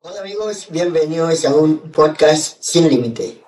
Hola amigos, bienvenidos a un podcast sin límite.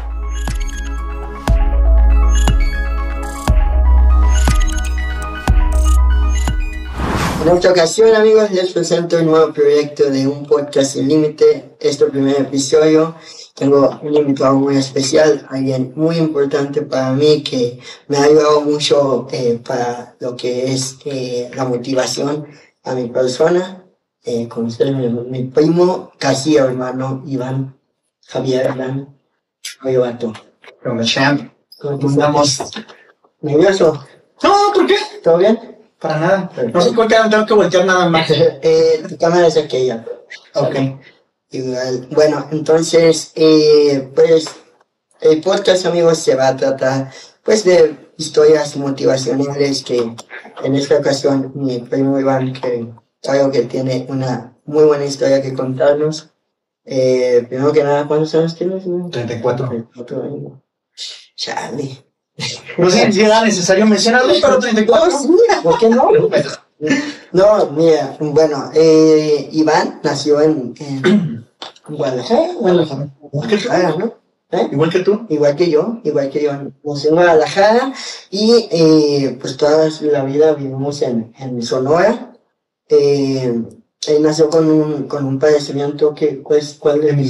En esta ocasión amigos les presento un nuevo proyecto de un podcast sin límite. Este primer episodio tengo un invitado muy especial, alguien muy importante para mí que me ha ayudado mucho para lo que es la motivación a mi persona. Con ustedes, mi primo, casi hermano Iván Javier Hernán. Oye, vato. Como champ. ¿Cómo estamos? ¿Nervioso? No, ¿por qué? ¿Todo bien? Para nada. No sé por qué no tengo que voltear nada más. Tu cámara es aquella. Ok. Igual. Bueno, entonces, pues, el podcast, amigos, se va a tratar, pues, de historias motivacionales que, en esta ocasión, mi primo Iván, que creo que tiene una muy buena historia que contarnos. Primero que nada, ¿cuántos años tienes? 34. 34 años. Chale. No sé si era necesario mencionarlo, pero 34. Sí, ¿por qué no? No, mira, bueno, Iván nació en Guadalajara, ¿no? Igual que tú. Igual que yo, nací en Guadalajara y pues toda la vida vivimos en Sonora. Él nació con un padecimiento que, pues, ¿cuál es?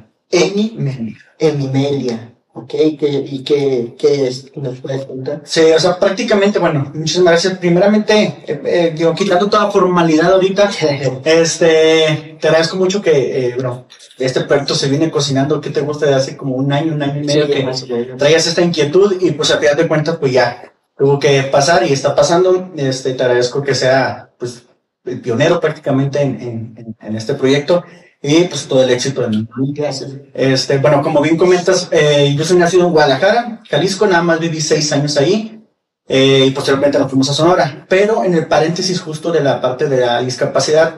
Hemimelia. Ok, ¿qué es? ¿Nos puedes contar? Sí, o sea, prácticamente, bueno, muchas gracias. Primeramente, digo, quitando toda formalidad ahorita, te agradezco mucho que, este proyecto se viene cocinando, ¿qué te gusta? De hace como un año y medio que traías esta inquietud y pues a final de cuentas, pues ya tuvo que pasar y está pasando. Te agradezco que sea, pues, el pionero prácticamente en este proyecto. Y pues todo el éxito de mí. Gracias. Bueno, como bien comentas, yo soy nacido en Guadalajara, Jalisco, nada más viví 6 años ahí, y posteriormente nos fuimos a Sonora. Pero en el paréntesis justo de la parte de la discapacidad,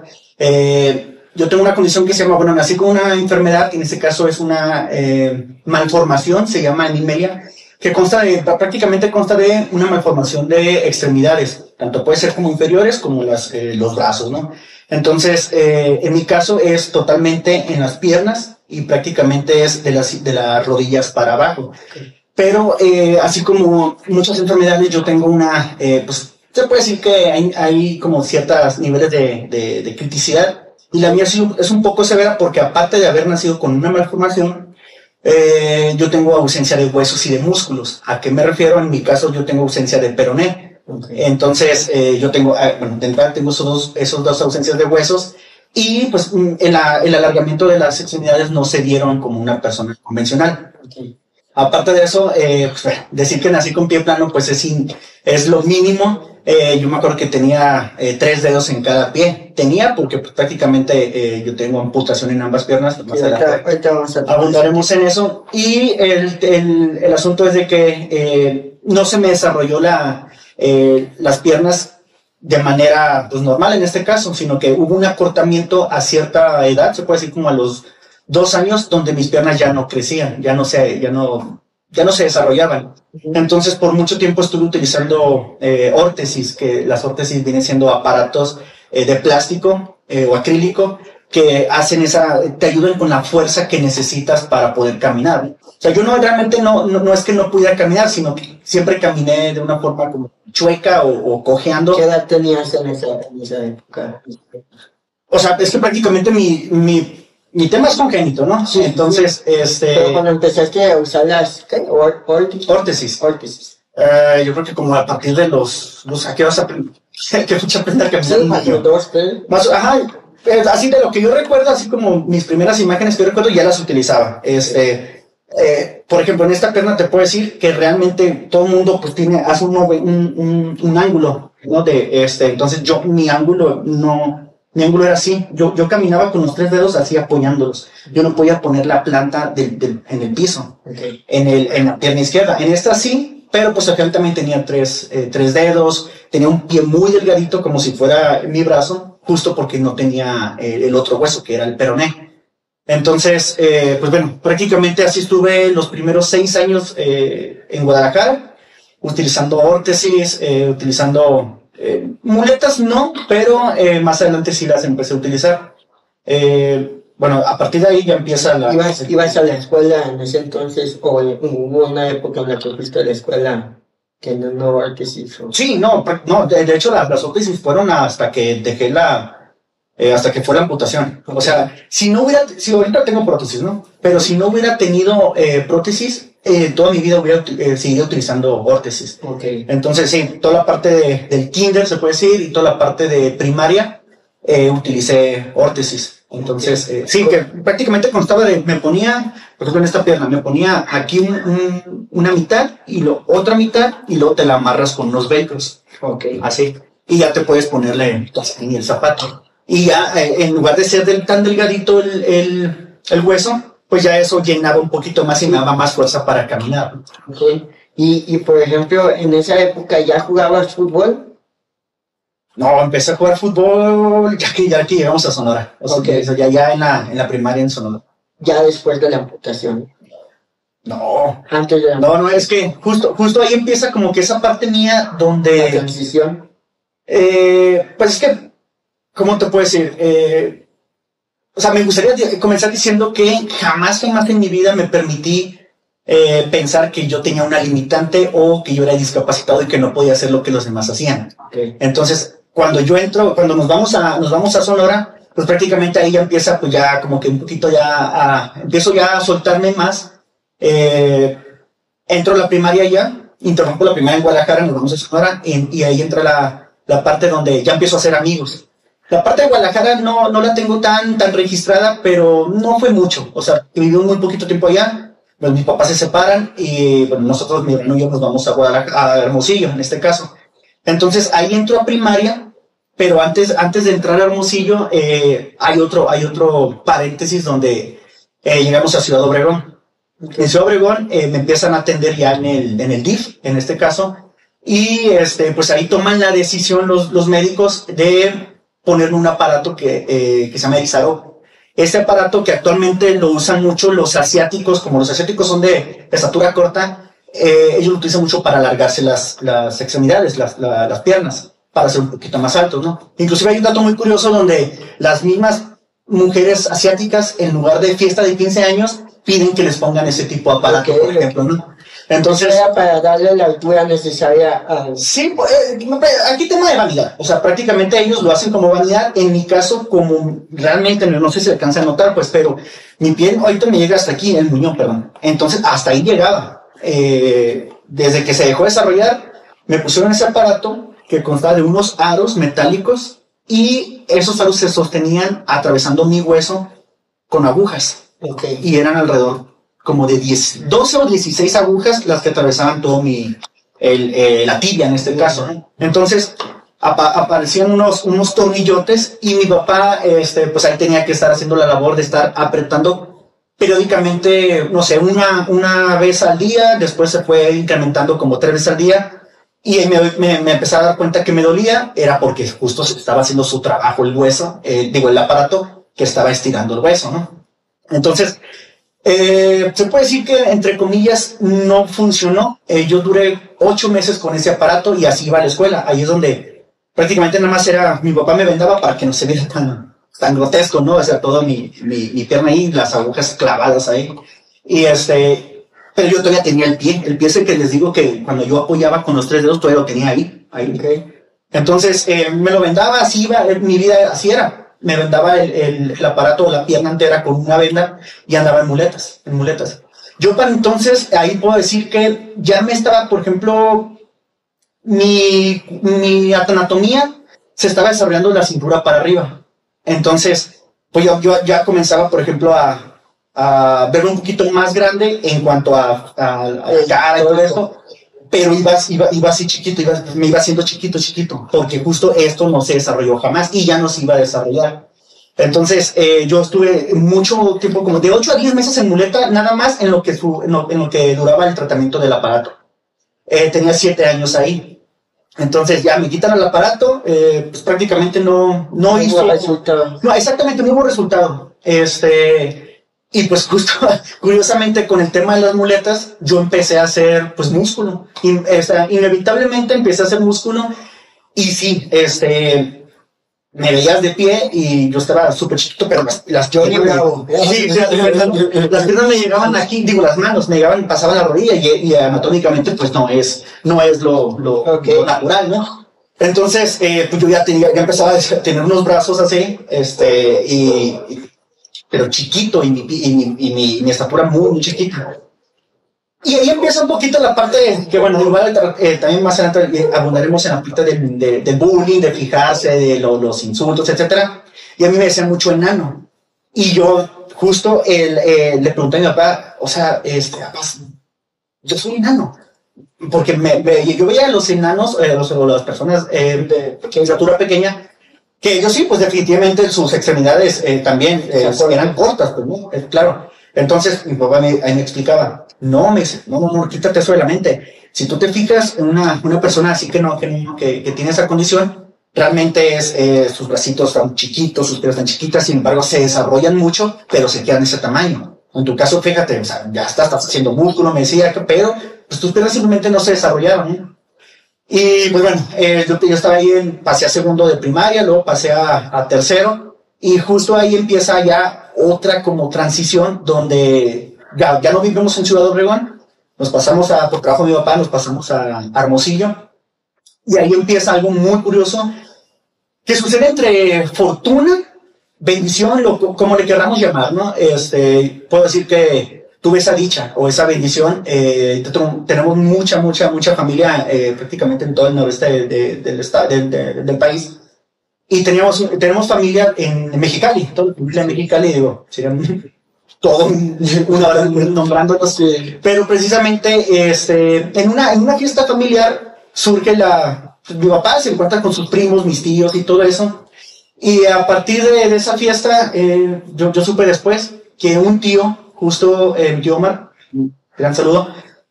yo tengo una condición que se llama, nací con una enfermedad, que en este caso es una malformación, se llama hemimelia, que prácticamente consta de una malformación de extremidades, tanto puede ser como inferiores como los brazos, ¿no? Entonces, en mi caso es totalmente en las piernas y prácticamente es de las rodillas para abajo. Pero, así como muchas enfermedades, yo tengo pues, se puede decir que hay como ciertos niveles de criticidad. Y la mía es un poco severa porque aparte de haber nacido con una malformación, yo tengo ausencia de huesos y de músculos. ¿A qué me refiero? En mi caso, yo tengo ausencia de peroné. Okay. Entonces, yo tengo, de entrada tengo esos dos ausencias de huesos y pues el alargamiento de las extremidades no se dieron como una persona convencional. Okay. Aparte de eso, pues, decir que nací con pie plano pues es lo mínimo. Yo me acuerdo que tenía 3 dedos en cada pie. Tenía porque pues, prácticamente yo tengo amputación en ambas piernas. Más adelante abundaremos en eso. Y el asunto es de que no se me desarrolló las piernas de manera pues normal en este caso, sino que hubo un acortamiento a cierta edad, se puede decir como a los 2 años, donde mis piernas ya no crecían, ya no se desarrollaban. Entonces por mucho tiempo estuve utilizando órtesis, que las órtesis vienen siendo aparatos de plástico o acrílico que hacen te ayudan con la fuerza que necesitas para poder caminar. O sea, yo realmente no es que no pudiera caminar, sino que siempre caminé de una forma como chueca o cojeando. ¿Qué edad tenías en esa época? O sea, es que prácticamente mi tema es congénito, ¿no? Sí. Entonces, Pero cuando empezaste a usar las, ¿qué? Órtesis. Yo creo que como a partir de ¿qué vas a aprender? ¿Qué fecha aprender a caminar? Sí, más 2, 3. Ajá. Así de lo que yo recuerdo, así como mis primeras imágenes que yo recuerdo, ya las utilizaba. Por ejemplo, en esta pierna te puedo decir que realmente todo el mundo pues hace un ángulo, ¿no? Entonces mi ángulo era así. Yo caminaba con los 3 dedos así apoyándolos. Yo no podía poner la planta en el piso, okay, en la pierna izquierda. En esta sí, pero pues acá también tenía 3 dedos, tenía un pie muy delgadito como si fuera mi brazo, justo porque no tenía el otro hueso que era el peroné. Entonces, pues bueno, prácticamente así estuve los primeros 6 años en Guadalajara, utilizando órtesis, utilizando muletas no, pero más adelante sí las empecé a utilizar. bueno, a partir de ahí ya empieza la... ¿Ibas a la escuela en ese entonces o hubo una época en la que fuiste a la escuela que no órtesis? Sí, no, de hecho las órtesis fueron hasta que dejé hasta que fue la amputación. O sea, si ahorita tengo prótesis, ¿no? Pero si no hubiera tenido prótesis, toda mi vida hubiera seguido utilizando órtesis. Okay. Entonces, sí, toda la parte del kinder, se puede decir, y toda la parte de primaria, utilicé órtesis. Entonces, sí, que prácticamente constaba me ponía, por ejemplo, en esta pierna, me ponía aquí una mitad y otra mitad, y luego te la amarras con unos velcros. Okay. Así. Y ya te puedes ponerle el calcetín y el zapato. Y ya, en lugar de ser tan delgadito el hueso, pues ya eso llenaba un poquito más y me daba más fuerza para caminar. Okay. Y por ejemplo, en esa época, ¿ya jugabas fútbol? No, empecé a jugar fútbol ya que llegamos a Sonora. O sea, Okay. ya en la primaria en Sonora. Ya después de la amputación. No. Antes de la No, es que justo ahí empieza como que esa parte mía donde... la transición. Pues es que, ¿cómo te puedo decir? O sea, me gustaría comenzar diciendo que jamás en mi vida me permití pensar que yo tenía una limitante o que yo era discapacitado y que no podía hacer lo que los demás hacían. Okay. Entonces, cuando nos vamos a Sonora, pues prácticamente ahí ya empieza, pues ya como que un poquito empiezo ya a soltarme más. Entro a la primaria ya, interrumpo la primaria en Guadalajara, nos vamos a Sonora, y ahí entra la parte donde ya empiezo a hacer amigos. La parte de Guadalajara no la tengo tan registrada, pero no fue mucho. O sea, viví muy poquito tiempo allá, pues mis papás se separan y bueno, nosotros, mi hermano y yo, nos vamos a Hermosillo, en este caso. Entonces ahí entro a primaria, pero antes de entrar a Hermosillo, hay otro paréntesis donde llegamos a Ciudad Obregón. Okay. En Ciudad Obregón me empiezan a atender ya en el DIF, en este caso, y pues ahí toman la decisión los médicos de ponerme un aparato que se llama Exaro. Este aparato que actualmente lo usan mucho los asiáticos, como los asiáticos son de estatura corta, ellos lo utilizan mucho para alargarse las extremidades, las piernas, para ser un poquito más altos, ¿no? Inclusive hay un dato muy curioso donde las mismas mujeres asiáticas, en lugar de fiesta de 15 años, piden que les pongan ese tipo de aparato, okay, por ejemplo, ¿no? Entonces, era para darle la altura necesaria a... Sí, aquí tema de vanidad. O sea, prácticamente ellos lo hacen como vanidad. En mi caso, como realmente, no sé si se alcanza a notar, pues, pero mi piel ahorita me llega hasta aquí, el muñón, perdón. Entonces, hasta ahí llegaba. Desde que se dejó desarrollar, me pusieron ese aparato que constaba de unos aros metálicos y esos aros se sostenían atravesando mi hueso con agujas. Okay. Y eran alrededor como de 12 o 16 agujas las que atravesaban todo la tibia en este caso. Entonces aparecían unos tornillotes y mi papá pues ahí tenía que estar haciendo la labor de estar apretando periódicamente, no sé, una vez al día, después se fue incrementando como 3 veces al día, y me empecé a dar cuenta que me dolía, era porque justo estaba haciendo su trabajo el hueso, el aparato que estaba estirando el hueso, ¿no? Entonces, se puede decir que, entre comillas, no funcionó. Yo duré 8 meses con ese aparato y así iba a la escuela. Ahí es donde prácticamente nada más mi papá me vendaba para que no se viera tan grotesco, ¿no? O sea, toda mi pierna ahí, las agujas clavadas ahí. Y pero yo todavía tenía el pie es el que les digo que cuando yo apoyaba con los 3 dedos todavía lo tenía ahí. Okay. Entonces, me lo vendaba, así iba, mi vida así era. Me vendaba el aparato o la pierna entera con una venda y andaba en muletas. Yo para entonces, ahí puedo decir que ya me estaba, por ejemplo, mi anatomía se estaba desarrollando de la cintura para arriba. Entonces, pues yo ya comenzaba, por ejemplo, a verme un poquito más grande en cuanto a cara y todo eso. Pero iba así chiquito, me iba haciendo chiquito, porque justo esto no se desarrolló jamás y ya no se iba a desarrollar. Entonces, yo estuve mucho tiempo, como de 8 a 10 meses en muleta, nada más en lo que duraba el tratamiento del aparato. Tenía 7 años ahí. Entonces, ya me quitan el aparato, pues prácticamente no hizo resultado. No, exactamente, no hubo resultado. Y pues justo, curiosamente, con el tema de las muletas, yo empecé a hacer, pues, músculo. Inevitablemente empecé a hacer músculo. Y sí, me veías de pie y yo estaba súper chiquito, pero las Johnny Bravo. Sí, las piernas me llegaban aquí, digo, las manos me llegaban, pasaban la rodilla y anatómicamente pues no es lo natural, ¿no? Entonces, pues yo ya empezaba a tener unos brazos así, pero chiquito y mi estatura muy, muy chiquita. Y ahí empieza un poquito la parte que, bueno, igual también más adelante abundaremos en la parte del bullying, de fijarse, de los insultos, etcétera. Y a mí me decían mucho enano. Y yo justo le pregunté a mi papá, o sea, papá, yo soy enano. Porque yo veía a los enanos, las personas de estatura pequeña, que ellos sí, pues definitivamente sus extremidades también eran cortas, pues, ¿no? Claro. Entonces mi papá ahí me explicaba, no, quítate eso de la mente. Si tú te fijas en una persona así que tiene esa condición, realmente sus bracitos están chiquitos, sus piernas están chiquitas, sin embargo se desarrollan mucho, pero se quedan de ese tamaño. En tu caso, fíjate, o sea, ya estás haciendo músculo, me decía, pero pues tus piernas simplemente no se desarrollaron, ¿eh? Y pues bueno, yo estaba ahí, pasé a segundo de primaria, luego pasé a tercero, y justo ahí empieza ya otra como transición donde ya no vivimos en Ciudad Obregón, nos pasamos por trabajo de mi papá, nos pasamos a Hermosillo, y ahí empieza algo muy curioso que sucede entre fortuna, bendición, como le querramos llamar, ¿no? Puedo decir que tuve esa dicha o esa bendición. Tenemos mucha familia prácticamente en todo el noreste del país. Y tenemos familia en Mexicali, toda la familia en Mexicali, digo, serían todo una hora nombrándolos. Pero precisamente en una fiesta familiar surge mi papá se encuentra con sus primos, mis tíos y todo eso. Y a partir de esa fiesta, yo supe después que un tío, justo mi tío Omar, gran saludo,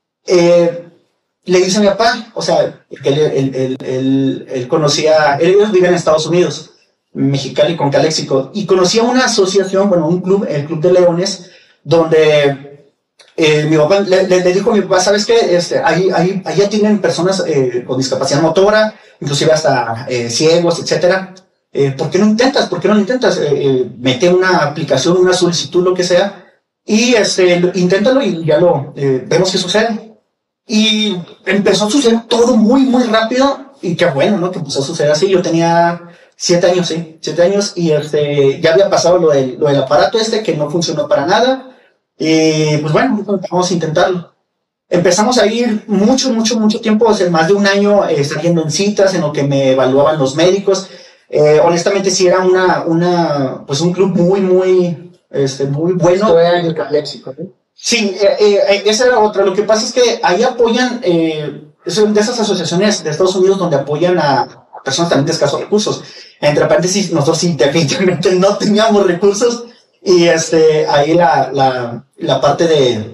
le dice a mi papá, o sea, que él conocía, ellos viven en Estados Unidos, Mexicali con Caléxico, y conocía una asociación, bueno, un club, el Club de Leones, donde mi papá le dijo a mi papá, ¿sabes qué? Ahí ya tienen personas con discapacidad motora, inclusive hasta ciegos, etcétera. ¿Por qué no intentas? Mete una aplicación, una solicitud, lo que sea, y inténtalo y ya vemos qué sucede. Y empezó a suceder todo muy rápido, y qué bueno, ¿no? Que empezó a suceder así. Yo tenía 7 años, sí, 7 años, y ya había pasado lo del aparato que no funcionó para nada, y pues bueno, vamos a intentarlo. Empezamos a ir mucho tiempo, o sea, más de un año, saliendo en citas, en lo que me evaluaban los médicos. Honestamente sí era pues un club muy bueno. Esto era en Caléxico, ¿no? Sí, esa era otra. Lo que pasa es que ahí apoyan, son de esas asociaciones de Estados Unidos donde apoyan a personas también de escasos recursos. Entre paréntesis, nosotros sí definitivamente no teníamos recursos, y ahí la parte de...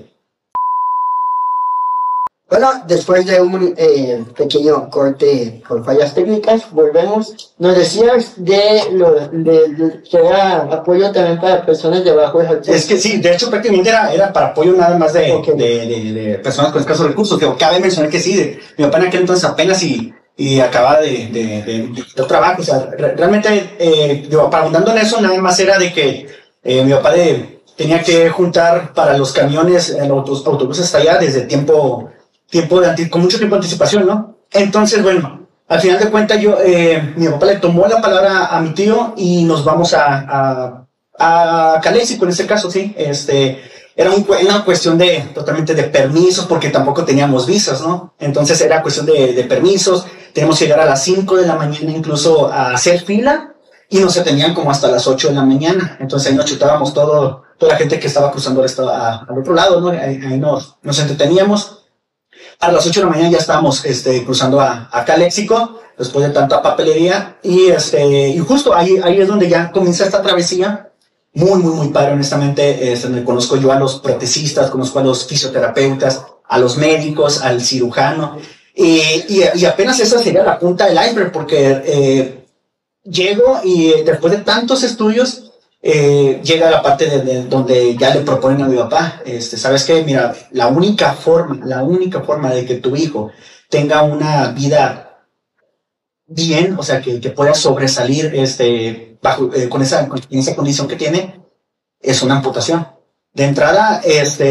Bueno, después de un pequeño corte por fallas técnicas, volvemos. Nos decías que era apoyo también para personas de bajos recursos. Es que sí, de hecho prácticamente era para apoyo nada más de personas con escasos recursos. Cabe mencionar que sí, mi papá en aquel entonces apenas y acababa de trabajo. O sea, realmente, para abundando en eso, nada más era de que mi papá tenía que juntar para los camiones, los autobuses hasta allá desde con mucho tiempo de anticipación, ¿no? Entonces, bueno, al final de cuentas mi papá le tomó la palabra a mi tío y nos vamos a Caléxico, en este caso, sí. Era una cuestión totalmente de permisos, porque tampoco teníamos visas, ¿no? Entonces era cuestión de permisos. Tenemos que llegar a las 5 de la mañana incluso a hacer fila, y nos atendían como hasta las 8 de la mañana. Entonces ahí nos chutábamos toda la gente que estaba cruzando al otro lado, ¿no? Ahí nos entreteníamos. A las 8 de la mañana ya estábamos cruzando a Caléxico, después de tanta papelería, y justo ahí es donde ya comienza esta travesía, muy padre, honestamente. Donde conozco yo a los protecistas, conozco a los fisioterapeutas, a los médicos, al cirujano, y apenas esa sería la punta del iceberg, porque llego y después de tantos estudios, llega la parte donde ya le proponen a mi papá, ¿sabes qué? Mira, la única forma de que tu hijo tenga una vida bien, o sea, que pueda sobresalir con esa condición que tiene, es una amputación. De entrada,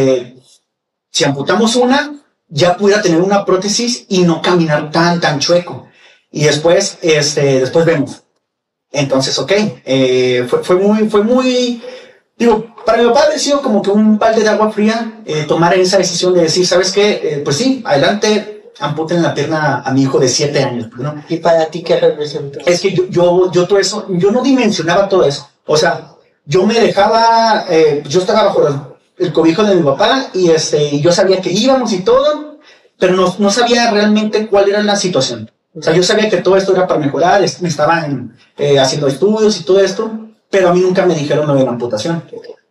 si amputamos una, ya pudiera tener una prótesis y no caminar tan chueco. Y después vemos. Entonces, ok, fue muy, digo, para mi papá ha sido como que un balde de agua fría, tomar esa decisión de decir, ¿sabes qué? Pues sí, adelante, amputen la pierna a mi hijo de 7 años, ¿no? ¿Y para ti qué representó? Es que yo todo eso, yo no dimensionaba todo eso. O sea, yo me dejaba, yo estaba bajo el cobijo de mi papá y yo sabía que íbamos y todo, pero no sabía realmente cuál era la situación. O sea, yo sabía que todo esto era para mejorar, me estaban haciendo estudios y todo esto, pero a mí nunca me dijeron lo de la amputación.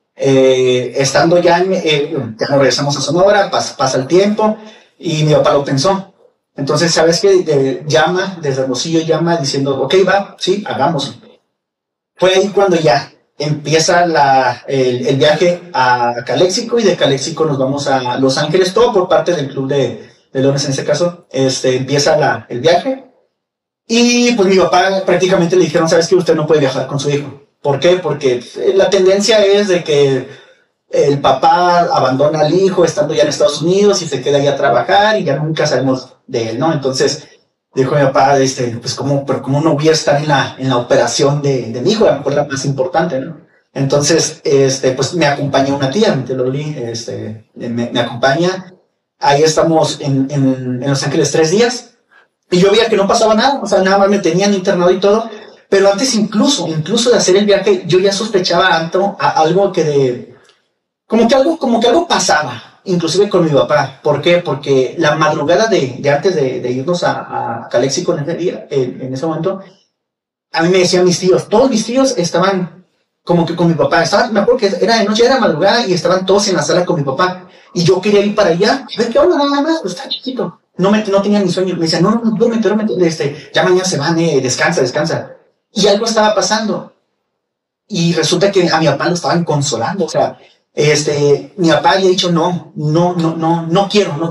Estando ya nos regresamos a Sonora, pasa el tiempo y mi papá lo pensó. Entonces, ¿sabes qué? Llama, desde Hermosillo llama diciendo, ok, va, sí, hagámoslo. Fue ahí cuando ya empieza el viaje a Calexico y de Calexico nos vamos a Los Ángeles, todo por parte del club de Leones en este caso. Empieza el viaje y pues mi papá prácticamente le dijeron, ¿sabes qué? Usted no puede viajar con su hijo. ¿Por qué? Porque la tendencia es de que el papá abandona al hijo estando ya en Estados Unidos y se queda allá a trabajar y ya nunca sabemos de él, ¿no? Entonces dijo mi papá, pues pero cómo no voy a estar en la operación de mi hijo, a lo mejor la más importante, ¿no? Entonces, pues me acompaña una tía, mi tía Loli, me acompaña. Ahí estamos en Los Ángeles 3 días y yo veía que no pasaba nada, o sea, nada más me tenían internado y todo, pero antes incluso de hacer el viaje, yo ya sospechaba algo como que algo pasaba, inclusive con mi papá. ¿Por qué? Porque la madrugada de antes de irnos a Calexico en ese día, en ese momento, a mí me decían mis tíos, todos mis tíos estaban como que con mi papá, me acuerdo que era de noche, era madrugada y estaban todos en la sala con mi papá. Y yo quería ir para allá, a ver qué onda, nada más, pues está chiquito. No tenía ni sueño. Me decían, no, duérmete, ya mañana se van, descansa. Y algo estaba pasando. Y resulta que a mi papá lo estaban consolando. O sea, mi papá había dicho, no quiero, no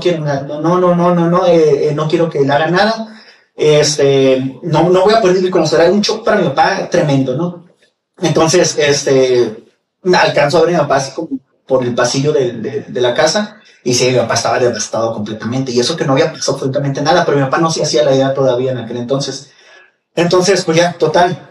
quiero que él haga nada. No voy a poder ir con nosotros. Era un shock para mi papá tremendo, ¿no? Entonces, alcanzó a ver a mi papá así como por el pasillo de la casa, y sí, mi papá estaba devastado completamente, y eso que no había pasado absolutamente nada, pero mi papá no se hacía la idea todavía en aquel entonces. Entonces, pues ya, total,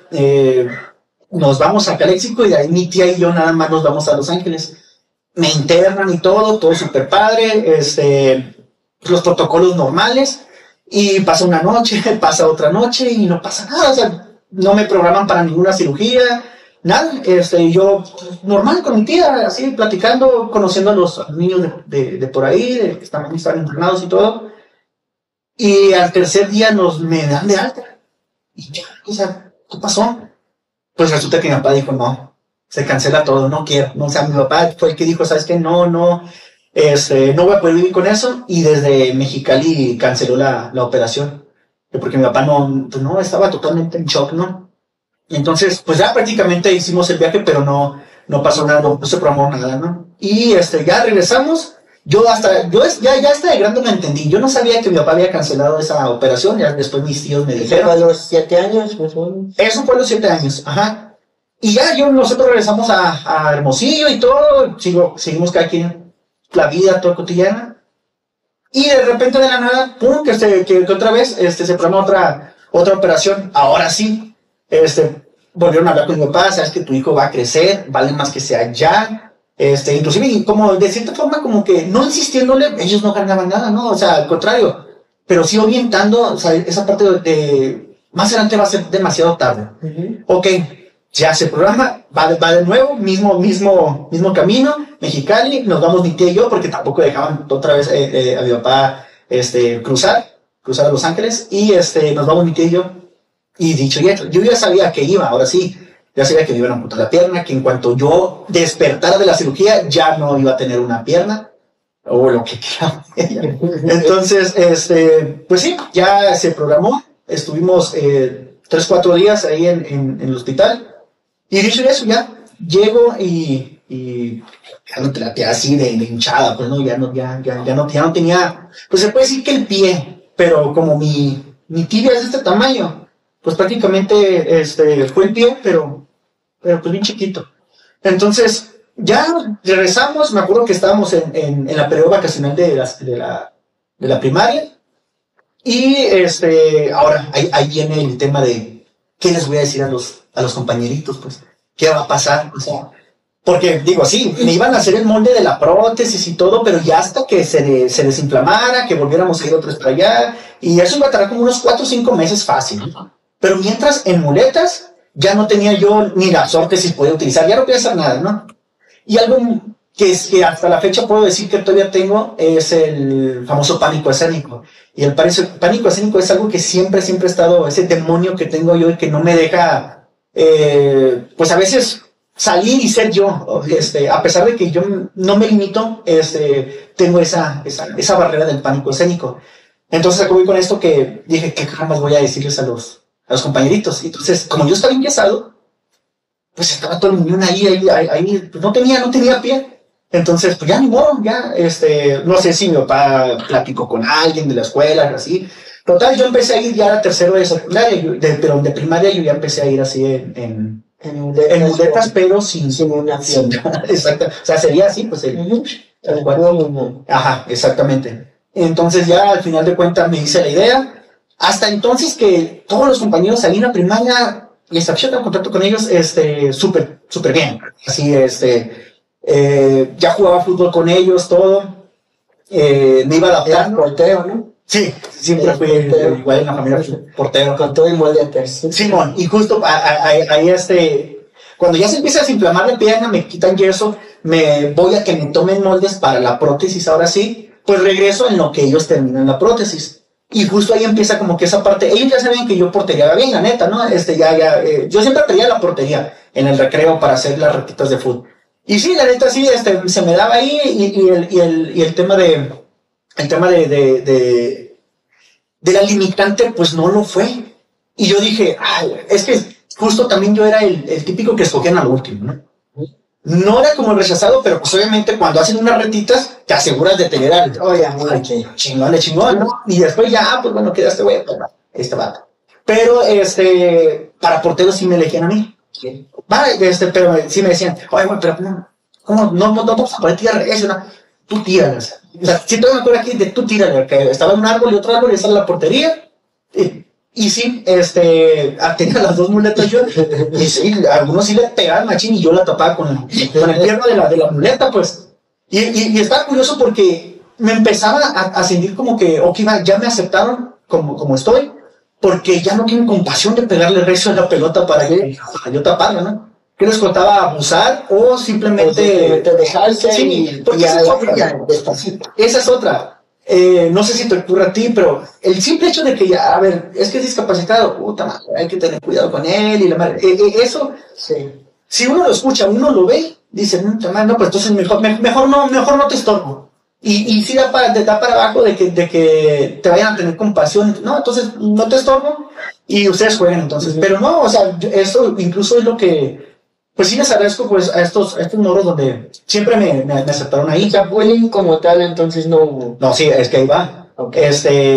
nos vamos a Calexico, y de ahí mi tía y yo nada más nos vamos a Los Ángeles. Me internan y todo súper padre, los protocolos normales, y pasa una noche, pasa otra noche, y no pasa nada, o sea, no me programan para ninguna cirugía, nada, yo normal con mi tía, así platicando, conociendo a los niños de por ahí, que también estaban internados y todo, y al tercer día me dan de alta, y ya, o sea, ¿qué pasó? Pues resulta que mi papá dijo, no, se cancela todo, no quiero, no, o sea, mi papá fue el que dijo, ¿sabes qué? No voy a poder vivir con eso, y desde Mexicali canceló la operación, porque mi papá no estaba totalmente en shock, ¿no? Entonces, pues ya prácticamente hicimos el viaje, pero no pasó nada, no se programó nada, ¿no? Y ya regresamos. Ya hasta de grande lo entendí. Yo no sabía que mi papá había cancelado esa operación. Ya después mis tíos me dijeron. ¿Eso fue a los 7 años, más o menos? Eso fue a los 7 años, ajá. Y ya nosotros regresamos a Hermosillo y todo. Seguimos cada quien la vida toda cotidiana. Y de repente de la nada, pum, que otra vez se programó otra operación. Ahora sí. Volvieron a hablar con mi papá, sabes que tu hijo va a crecer, vale más que sea ya, inclusive como de cierta forma como que no insistiéndole, ellos no ganaban nada, ¿no? O sea, al contrario, pero sí orientando, o sea, esa parte de más adelante va a ser demasiado tarde. Uh-huh. Ok, ya se programa, va de nuevo, mismo camino, Mexicali, nos vamos mi tía y yo, porque tampoco dejaban otra vez a mi papá cruzar a Los Ángeles, y nos vamos mi tía y yo. Y dicho y hecho, yo ya sabía que iba, ya sabía que me iban a amputar la pierna, que en cuanto yo despertara de la cirugía, ya no iba a tener una pierna, o lo que quiera. Entonces, pues sí, ya se programó, estuvimos 3-4 días ahí en el hospital, y dicho eso, ya llego y ya no terapia así de hinchada, pues no, ya no tenía, pues se puede decir que el pie, pero como mi tibia es de este tamaño, pues prácticamente fue el pie, pero pues bien chiquito. Entonces, ya regresamos, me acuerdo que estábamos en la periodo vacacional de la primaria, y ahora ahí viene el tema de qué les voy a decir a los compañeritos, pues, qué va a pasar, o sea, porque digo, sí, me iban a hacer el molde de la prótesis y todo, pero ya hasta que se desinflamara, que volviéramos a ir otra vez para allá, y eso iba a tardar como unos 4 o 5 meses fácil, pero mientras en muletas ya no tenía yo ni las órtesis podía utilizar, ya no podía hacer nada, ¿no? Y algo que hasta la fecha puedo decir que todavía tengo es el famoso pánico escénico. Y el pánico escénico es algo que siempre ha estado, ese demonio que tengo yo y que no me deja, pues a veces salir y ser yo. A pesar de que yo no me limito, tengo esa barrera del pánico escénico. Entonces acabé con esto que dije, ¿qué jamás voy a decirles a los compañeritos? Entonces, como yo estaba enyesado, pues estaba todo el mundo ahí pues no tenía pie. Entonces, pues ya ni modo, ya, no sé si mi papá platicó con alguien de la escuela, así. Total, yo empecé a ir ya a tercero de secundaria, pero de primaria yo ya empecé a ir así en muletas, pero sin una pierna. Exacto, o sea, sería así, pues Ajá, exactamente. Entonces ya al final de cuentas me hice la idea. Hasta entonces que todos los compañeros salían a primaria y establecía contacto con ellos, súper bien. Así, ya jugaba fútbol con ellos, todo. Me iba adaptando. Portero, ¿no? Sí, siempre fui igual en la familia portero. Con todo el molde atrás. Simón, y justo ahí cuando ya se empieza a desinflamar la pierna, me quitan yeso, me voy a que me tomen moldes para la prótesis, ahora sí, pues regreso en lo que ellos terminan la prótesis. Y justo ahí empieza como que esa parte, ellos ya saben que yo portería bien, la neta, ¿no? Yo siempre traía la portería en el recreo para hacer las retitas de fútbol. Y sí, la neta, sí, se me daba ahí, y el tema de la limitante, pues no lo fue. Y yo dije, es que justo también yo era el típico que escogían al último, ¿no? No era como el rechazado, pero pues obviamente cuando hacen unas retitas, te aseguras de tener al chingón, ¿no? Y después ya, pues bueno, quedaste, güey, este vato. Pero, para porteros sí me elegían a mí. Sí. Pero sí me decían, oye, güey, pero ¿cómo no vamos a poder tirar eso? ¿No? Tú tíralas. O sea, si todavía me acuerdo aquí de tú tírale, que estaba un árbol y otro árbol y esa era la portería. Y sí, tenía las dos muletas yo, y sí, algunos sí le pegaban machín y yo la tapaba con el pierno de la muleta, pues. Y estaba curioso porque me empezaba a sentir como que, ok, ya me aceptaron como estoy, porque ya no tienen compasión de pegarle recio a la pelota para yo taparla, ¿no? Que les costaba abusar o simplemente dejarse, sí, porque esa es otra. Despacito. Esa es otra. No sé si te ocurre a ti, pero el simple hecho de que ya, a ver, es que es discapacitado, puta madre, hay que tener cuidado con él y la madre, eso, sí. Si uno lo escucha, uno lo ve, dice, no, pues entonces mejor no te estorbo. Y sí da para abajo de que te vayan a tener compasión, no, entonces no te estorbo y ustedes jueguen entonces, pero no, o sea, eso incluso es lo que, pues sí les agradezco pues a estos moros donde siempre me aceptaron ahí. O sea, bullying como tal, entonces no hubo. No, sí, es que ahí va. Okay.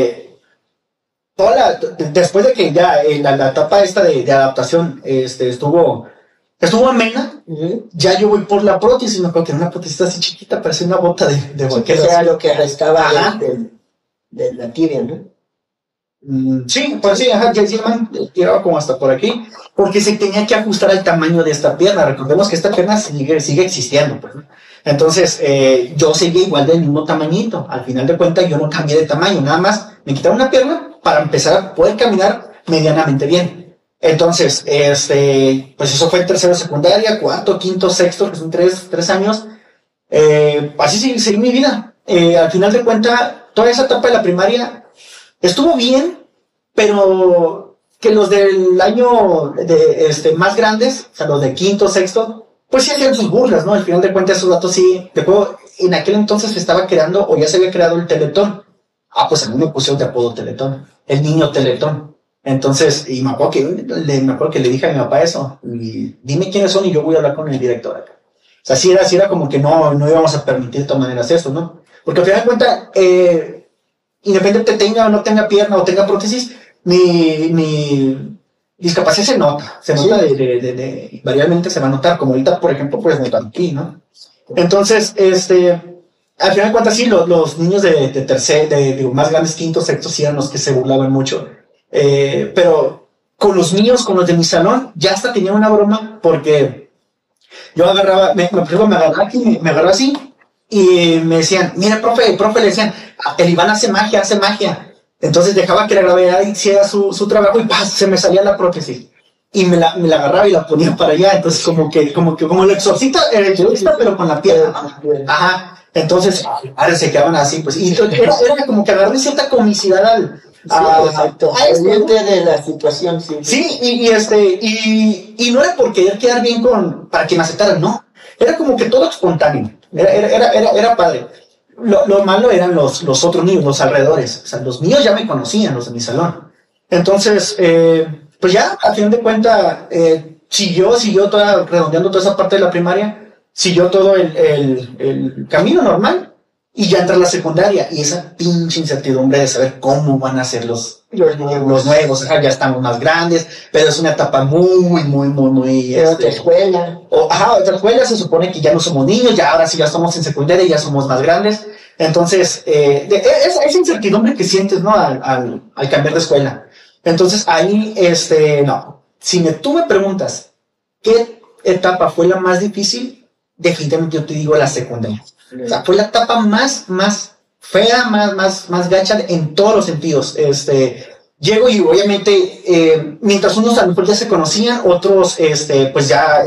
Después de que ya la etapa esta de adaptación estuvo amena, ya yo voy por la prótesis, me acuerdo que era una prótesis así chiquita, parecía una bota de vaquero. Era lo que restaba de la tibia, ¿no? Sí, pues sí, ajá, ya tiraba como hasta por aquí, porque se tenía que ajustar al tamaño de esta pierna. Recordemos que esta pierna sigue existiendo, pues, ¿no? Entonces, yo seguía igual del mismo tamañito. Al final de cuentas, yo no cambié de tamaño, nada más me quitaron una pierna para empezar a poder caminar medianamente bien. Entonces, pues eso fue en tercero de secundaria, cuarto, quinto, sexto, que son tres años. Así seguí mi vida. Al final de cuentas, toda esa etapa de la primaria estuvo bien, pero que los del año más grandes, o sea, los de quinto, sexto, pues sí hacían sus burlas, ¿no? Al final de cuentas, esos datos sí. En aquel entonces se estaba creando, o ya se había creado el Teletón. Pues a mí me pusieron de apodo Teletón, el niño Teletón. Entonces, y me acuerdo que le dije a mi papá eso, y dime quiénes son y yo voy a hablar con el director acá. O sea, sí era como que no íbamos a permitir de todas maneras eso, ¿no? Porque al final de cuentas, independientemente tenga o no tenga pierna o tenga prótesis, mi discapacidad se nota variablemente se va a notar, como ahorita, por ejemplo, puedes notar aquí, ¿no? Entonces, al final de cuentas, sí, los niños de más grandes, quinto, sexto, sí eran los que se burlaban mucho. Pero con los míos, con los de mi salón, ya hasta tenía una broma, porque yo agarraba, me agarraba aquí, me agarraba así, y me decían, mira, profe, le decían, el Iván hace magia. Entonces dejaba que la gravedad hiciera su trabajo y ¡paz! Se me salía la prótesis. Y me la agarraba y la ponía para allá. Entonces como el exorcista, pero con la piedra. Ajá. Entonces, ahora se quedaban así, pues. Y era como que agarré cierta comicidad exacto. De la situación, sí. Sí, y no era por querer quedar bien para que me aceptaran, no. Era como que todo espontáneo. Era padre. Lo malo eran los otros niños, los alrededores. O sea, los míos ya me conocían, los de mi salón. Entonces, pues ya, a fin de cuentas, siguió redondeando toda esa parte de la primaria, siguió todo el camino normal, y ya entra la secundaria, y esa pinche incertidumbre de saber cómo van a ser los nuevos. O sea, ya estamos más grandes, pero es una etapa muy... otra escuela. Otra escuela, se supone que ya no somos niños, ya ahora sí ya estamos en secundaria, ya somos más grandes. Entonces, esa incertidumbre que sientes, ¿no? Al cambiar de escuela. Entonces, ahí, no. Si tú me preguntas, ¿qué etapa fue la más difícil? Definitivamente yo te digo la secundaria. O sea, fue la etapa más fea, más gacha en todos los sentidos. Llego y obviamente, mientras unos a lo mejor ya se conocían, otros, pues ya,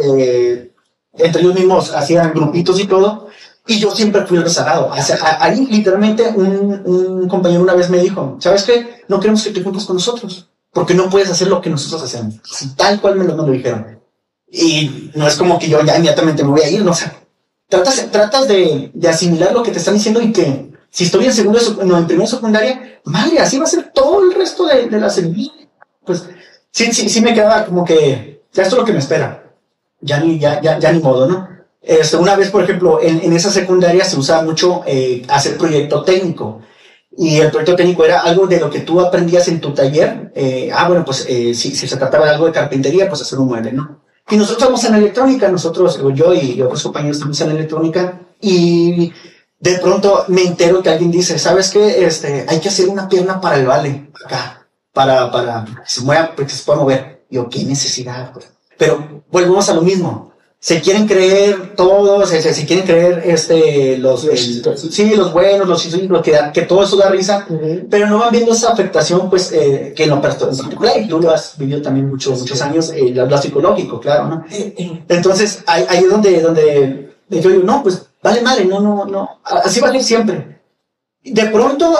entre ellos mismos hacían grupitos y todo, y yo siempre fui el rezagado. O sea, ahí literalmente un compañero una vez me dijo, ¿sabes qué? No queremos que te juntes con nosotros, porque no puedes hacer lo que nosotros hacemos. Así, tal cual me lo dijeron. Y no es como que yo ya inmediatamente me voy a ir, no, o sea, tratas de asimilar lo que te están diciendo, y que si estoy en en primera secundaria, madre, así va a ser todo el resto de la secundaria. Pues sí me quedaba como que ya esto es lo que me espera. Ya ni modo, ¿no? Una vez, por ejemplo, en esa secundaria se usaba mucho hacer proyecto técnico. Y el proyecto técnico era algo de lo que tú aprendías en tu taller. Bueno, pues si se trataba de algo de carpintería, pues hacer un mueble, ¿no? Y nosotros estamos en electrónica, yo y otros compañeros estamos en electrónica, y de pronto me entero que alguien dice, ¿sabes qué? Hay que hacer una pierna para el vale, acá, para que se mueva, porque se pueda mover. Yo, ¿qué necesidad? Pero volvemos a lo mismo. Se quieren creer todos, se quieren creer los buenos, los que todo eso da risa, pero no van viendo esa afectación, pues, que en lo particular, y tú lo has vivido también muchos años, lo psicológico, claro, ¿no? Entonces, ahí es donde yo digo, no, pues, vale madre, no, así va a ser siempre. De pronto,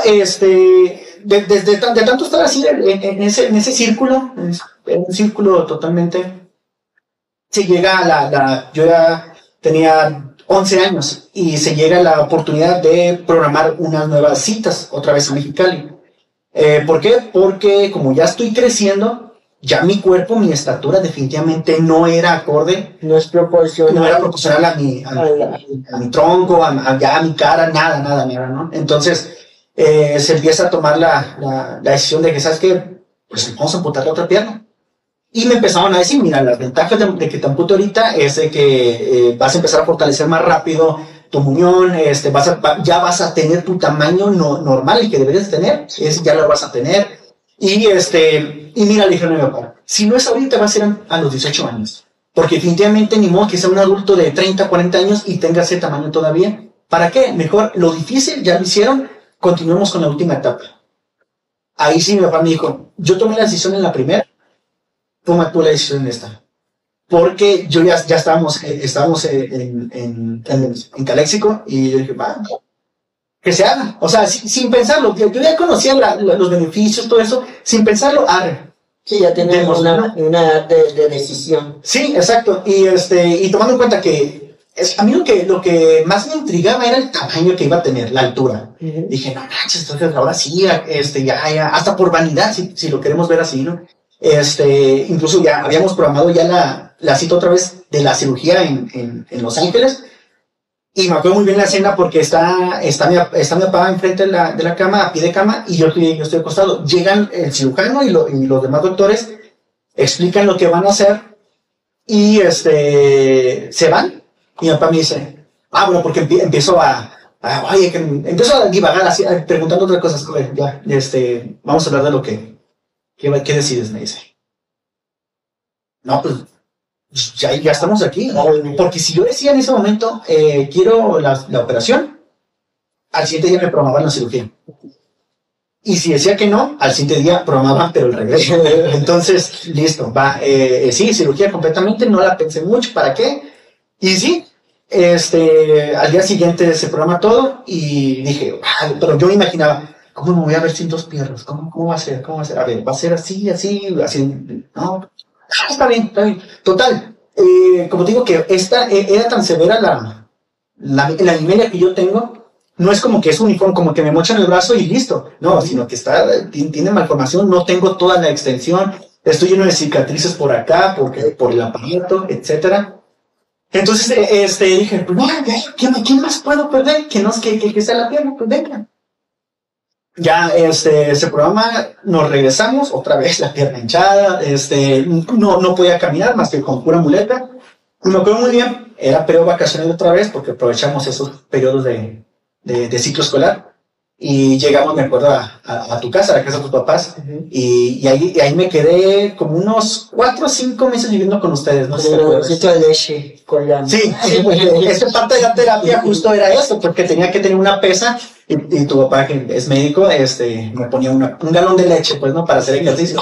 de tanto estar así en ese círculo, en un círculo totalmente, se llega yo ya tenía 11 años, y se llega la oportunidad de programar unas nuevas citas, otra vez en Mexicali. ¿Por qué? Porque como ya estoy creciendo, ya mi cuerpo, mi estatura definitivamente no era acorde. No es proporcional. No era proporcional a mi tronco, a mi cara, nada, ¿no? Entonces, se empieza a tomar la decisión de que, ¿sabes qué? Pues vamos a amputar la otra pierna. Y me empezaron a decir, mira, las ventajas de que te ampute ahorita es de que vas a empezar a fortalecer más rápido tu muñón, ya vas a tener tu tamaño normal, el que deberías tener, ya lo vas a tener. Y mira, le dijeron a mi papá, si no es ahorita, va a ser a los 18 años. Porque definitivamente ni modo que sea un adulto de 30, 40 años y tenga ese tamaño todavía. ¿Para qué? Mejor, lo difícil ya lo hicieron, continuemos con la última etapa. Ahí sí mi papá me dijo, yo tomé la decisión en la primera, toma tú la decisión en esta. Porque yo ya estábamos en Caléxico, y yo dije, va, que se haga. O sea, sin pensarlo. Yo ya conocía los beneficios, todo eso, sin pensarlo, arre. Sí, ya tenemos una edad de decisión. Sí, exacto. Y tomando en cuenta que a mí lo que más me intrigaba era el tamaño que iba a tener, la altura. Dije, no manches, entonces ahora sí, ya, hasta por vanidad, si lo queremos ver así, ¿no? Incluso ya habíamos programado ya la cita otra vez de la cirugía en Los Ángeles, y me acuerdo muy bien la escena porque está mi papá enfrente de la cama, a pie de cama, y yo estoy acostado. Llegan el cirujano y los demás doctores, explican lo que van a hacer y se van. Y mi papá me dice, bueno, porque empiezo empiezo a divagar así, preguntando otras cosas. A ver, ya, vamos a hablar de lo que decides, me dice. No, pues ya estamos aquí. Porque si yo decía en ese momento, quiero la operación, al siguiente día me programaban la cirugía. Y si decía que no, al siguiente día programaban, pero el regreso. Entonces, listo, sí, cirugía completamente, no la pensé mucho, ¿para qué? Y sí, al día siguiente se programa todo y dije, pero yo me imaginaba, ¿cómo me voy a ver sin dos piernas? ¿Cómo va a ser? ¿Cómo va a ser? A ver, ¿va a ser así? No, está bien. Total, como te digo que era tan severa la anemia que yo tengo. No es como que es uniforme, como que me mochan el brazo y listo. No, sino que tiene malformación, no tengo toda la extensión, estoy lleno de cicatrices por acá, por el aparato, etcétera. Entonces, dije, pues no, ¿quién más puedo perder? Que sea la pierna, pues venga. Ya, se programa, nos regresamos, otra vez la pierna hinchada, no podía caminar más que con pura muleta. Y me acuerdo muy bien, era periodo vacacional otra vez, porque aprovechamos esos periodos de ciclo escolar, y llegamos, me acuerdo, a tu casa, a la casa de tus papás, y ahí me quedé como unos 4 o 5 meses viviendo con ustedes, ¿no? De leche colgando. Sí, esta parte de la terapia justo era eso, porque tenía que tener una pesa, y tu papá, que es médico, me ponía un galón de leche, pues, ¿no? Para hacer ejercicio.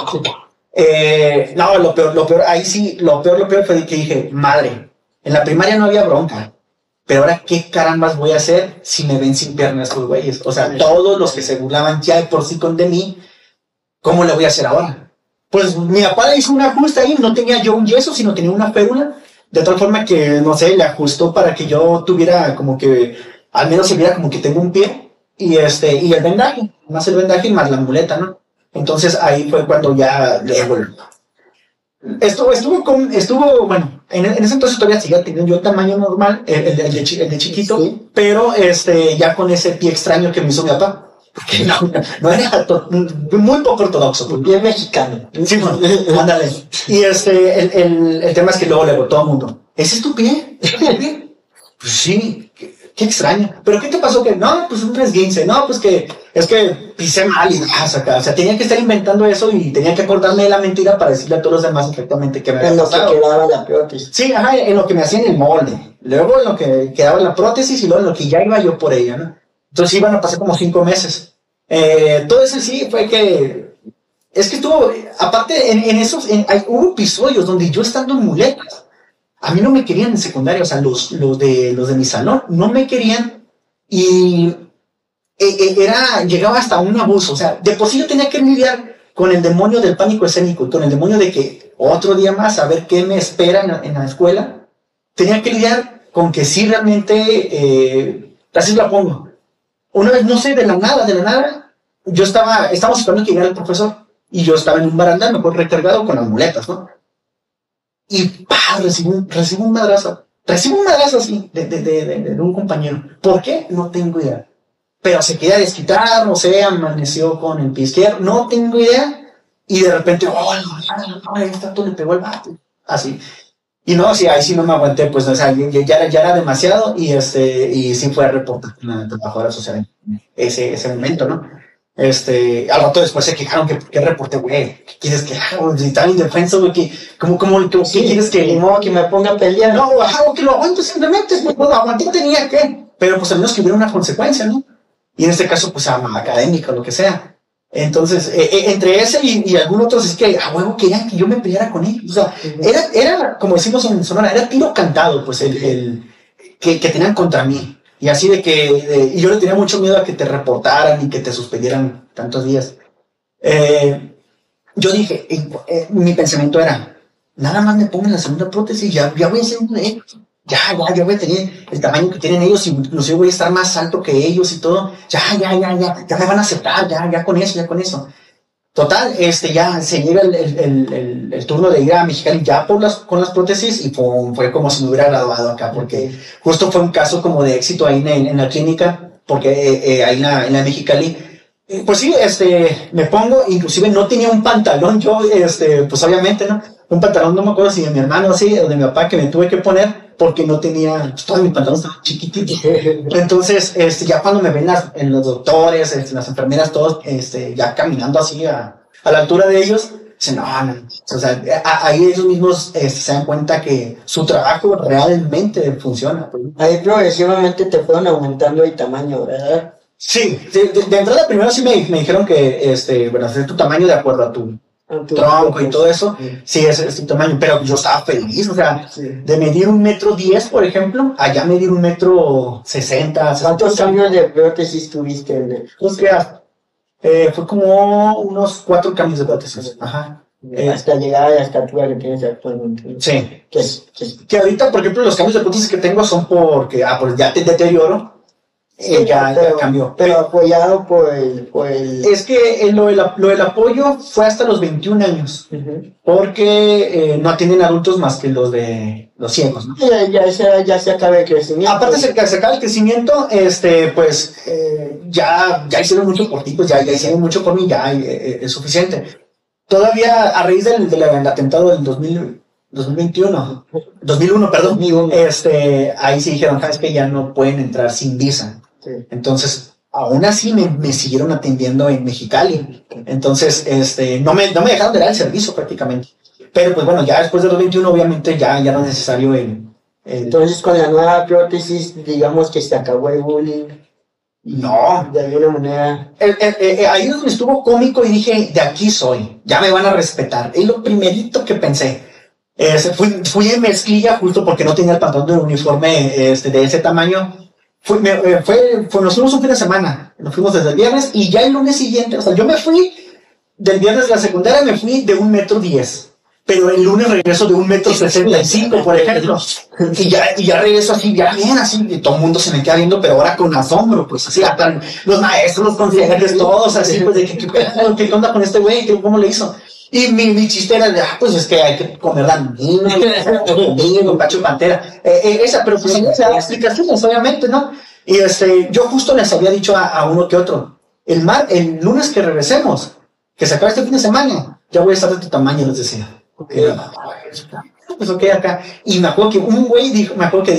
No, lo peor, ahí sí, lo peor fue que dije, madre, en la primaria no había bronca. Pero ahora, ¿qué carambas voy a hacer si me ven sin piernas estos güeyes? O sea, todos los que se burlaban ya de por sí de mí, ¿cómo le voy a hacer ahora? Pues mi papá le hizo un ajuste ahí, no tenía yo un yeso, sino tenía una férula, de tal forma que, no sé, le ajustó para que yo tuviera como que, al menos se viera como que tengo un pie, y el vendaje, más el vendaje y más la muleta, ¿no? Entonces ahí fue cuando ya estuvo, bueno, en ese entonces todavía seguía teniendo yo el tamaño normal, el de chiquito, sí. Pero ya con ese pie extraño que me hizo mi papá, porque no era muy poco ortodoxo. Un pie mexicano. Sí, bueno, ándale. Y el tema es que luego le digo a todo el mundo, ¿ese es tu pie? ¿Ese es tu pie? Pues sí, qué extraño. ¿Pero qué te pasó? Que no, pues un esguince, no, pues es que pisé mal y acá. O sea, tenía que estar inventando eso y tenía que acordarme de la mentira para decirle a todos los demás exactamente qué me había pasado. En lo que quedaba la prótesis. Sí, en lo que me hacían el molde. Luego en lo que quedaba la prótesis y luego en lo que ya iba yo por ella, ¿no? Entonces iban a pasar como 5 meses. Todo eso sí fue que... Es que estuvo... Aparte, hubo episodios donde yo estando en muletas, a mí no me querían en secundaria, o sea, los de mi salón no me querían y llegaba hasta un abuso. O sea, de por sí yo tenía que lidiar con el demonio del pánico escénico y con el demonio de que otro día más a ver qué me espera en la escuela. Tenía que lidiar con que sí realmente, así la pongo. Una vez, no sé, de la nada, estábamos esperando que llegara el profesor y yo estaba en un barandal, me acuerdo, recargado con las muletas, ¿no? Y recibo un madrazo. Recibo un madrazo así de un compañero. ¿Por qué? No tengo idea. Pero se quería desquitar, no sé, amaneció con el pie izquierdo, no tengo idea. Y de repente, esta le pegó el vato. Así. Y no, sí, ahí sí no me aguanté, pues, o sea, ya era demasiado. Y sí fue a reportar a la trabajadora social ese momento, ¿no? Al rato después se quejaron que reporté, güey, ¿qué quieres que haga? Si estaba indefenso, güey, ¿cómo sí, ¿qué quieres que me ponga a pelear? No, o que lo aguante simplemente, pues, lo aguanté, tenía que, pero pues al menos que hubiera una consecuencia, ¿no? Y en este caso, pues, académica, lo que sea. Entonces, entre ese y algún otro, es que a huevo querían que yo me peleara con ellos. O sea, era como decimos en Sonora, era tiro cantado, pues, que tenían contra mí. Y así y yo le tenía mucho miedo a que te reportaran y que te suspendieran tantos días. Yo dije, mi pensamiento era, nada más me pongan la segunda prótesis, ya voy a ser uno de ellos. Ya voy a tener el tamaño que tienen ellos, inclusive voy a estar más alto que ellos y todo. Ya me van a aceptar, ya con eso. Total, ya se llega el turno de ir a Mexicali ya con las prótesis y fue como si me hubiera graduado acá, porque justo fue un caso como de éxito ahí en la clínica, porque ahí en la Mexicali Pues sí, me pongo, inclusive no tenía un pantalón, yo, pues obviamente, ¿no? Un pantalón, no me acuerdo si de mi hermano así, o de mi papá, que me tuve que poner, porque no tenía, pues, todo mi pantalón estaba chiquitito. Entonces, ya cuando me ven en los doctores, las enfermeras, todos, ya caminando así a la altura de ellos, dicen, no, o sea, ahí ellos mismos, se dan cuenta que su trabajo realmente funciona. Pues. Ahí progresivamente te fueron aumentando el tamaño, ¿verdad? Sí, de entrada primero sí me dijeron que, bueno, hacer tu tamaño de acuerdo a tu tronco y todo eso, sí, es tu tamaño, pero yo estaba feliz, o sea, de medir 1,10 m, por ejemplo, allá medir 1,60 m. ¿Cuántos cambios de prótesis tuviste en el? Pues que fue como unos 4 cambios de prótesis, ajá. Hasta llegar a la estatura que tienes actualmente. Sí. Que ahorita, por ejemplo, los cambios de prótesis que tengo son porque, pues ya te deterioro. Ya cambió. Pero apoyado por el... Es que lo del apoyo fue hasta los 21 años. Porque no tienen adultos más que los ciegos, ¿no? Ya se acaba el crecimiento. Aparte se acaba el crecimiento, pues ya hicieron mucho por ti, pues ya hicieron mucho por mí, ya es suficiente. Todavía a raíz del atentado del 2001, perdón, ahí sí dijeron, sabes que ya no pueden entrar sin visa. Sí. Entonces, aún así me siguieron atendiendo en Mexicali. Entonces, no me dejaron de dar el servicio prácticamente. Pero pues bueno, ya después de los 21, obviamente ya no es necesario Entonces, con la nueva prótesis, digamos que se acabó el bullying. No. De alguna manera. Ahí donde estuvo cómico y dije, de aquí soy, ya me van a respetar. Es lo primerito que pensé. Fui en mezclilla justo porque no tenía el pantalón de uniforme de ese tamaño. Nos fuimos un fin de semana, nos fuimos desde el viernes y ya el lunes siguiente, o sea, yo me fui del viernes de la secundaria, me fui de 1,10 m, pero el lunes regreso de 1,65 m, por ejemplo, y ya regreso así, ya bien así, y todo el mundo se me queda viendo, pero ahora con asombro, pues así, hasta los maestros, los concejales, todos así, pues de ¿qué onda con este güey? ¿Cómo le hizo? Y mi chiste era de, pues es que hay que comer niño con Pacho y Pantera. Pero pues se da explicaciones, obviamente, ¿no? Y yo justo les había dicho a uno que otro, el lunes que regresemos, que se acabe este fin de semana, ya voy a estar de tu tamaño, les decía. Pues ok, acá. Y me acuerdo que un güey dijo,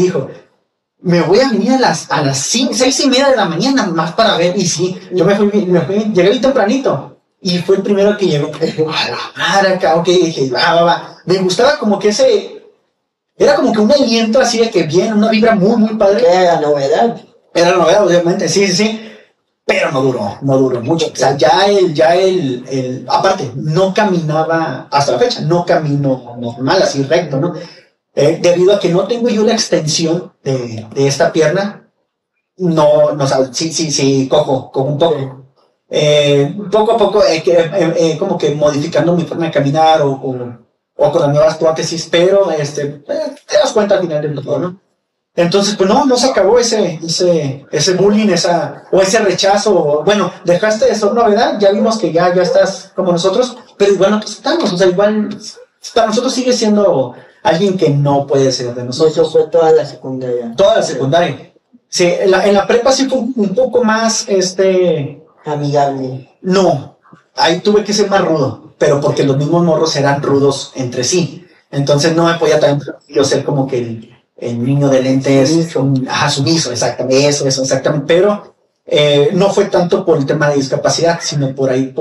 me voy a venir a las 6:30 de la mañana más para ver. Y sí, yo me fui, llegué bien tempranito. Y fue el primero que llegó. Acá, ok, dije, va. Me gustaba como que era como que un aliento así de que bien, una vibra muy, muy padre. Era la novedad. Era la novedad, obviamente, sí. Pero no duró mucho. O sea, aparte, no caminaba, hasta la fecha, no camino normal, así recto, ¿no? Debido a que no tengo yo la extensión de esta pierna, o sea, sí, cojo un poco. Poco a poco como que modificando mi forma de caminar o con las nuevas prótesis, pero te das cuenta al final del todo, ¿no? Entonces, pues no se acabó ese bullying, o ese rechazo, bueno, dejaste de ser novedad, ya vimos que ya estás como nosotros, pero igual no te aceptamos, o sea, igual para nosotros sigue siendo alguien que no puede ser de nosotros. Eso fue toda la secundaria. Toda la secundaria. Sí, en la prepa sí fue un poco más, amigable. No, ahí tuve que ser más rudo, pero porque los mismos morros eran rudos entre sí. Entonces no me podía también yo ser como que el niño de lentes. Sumiso, exactamente, eso, exactamente. Pero no fue tanto por el tema de discapacidad, sino por ahí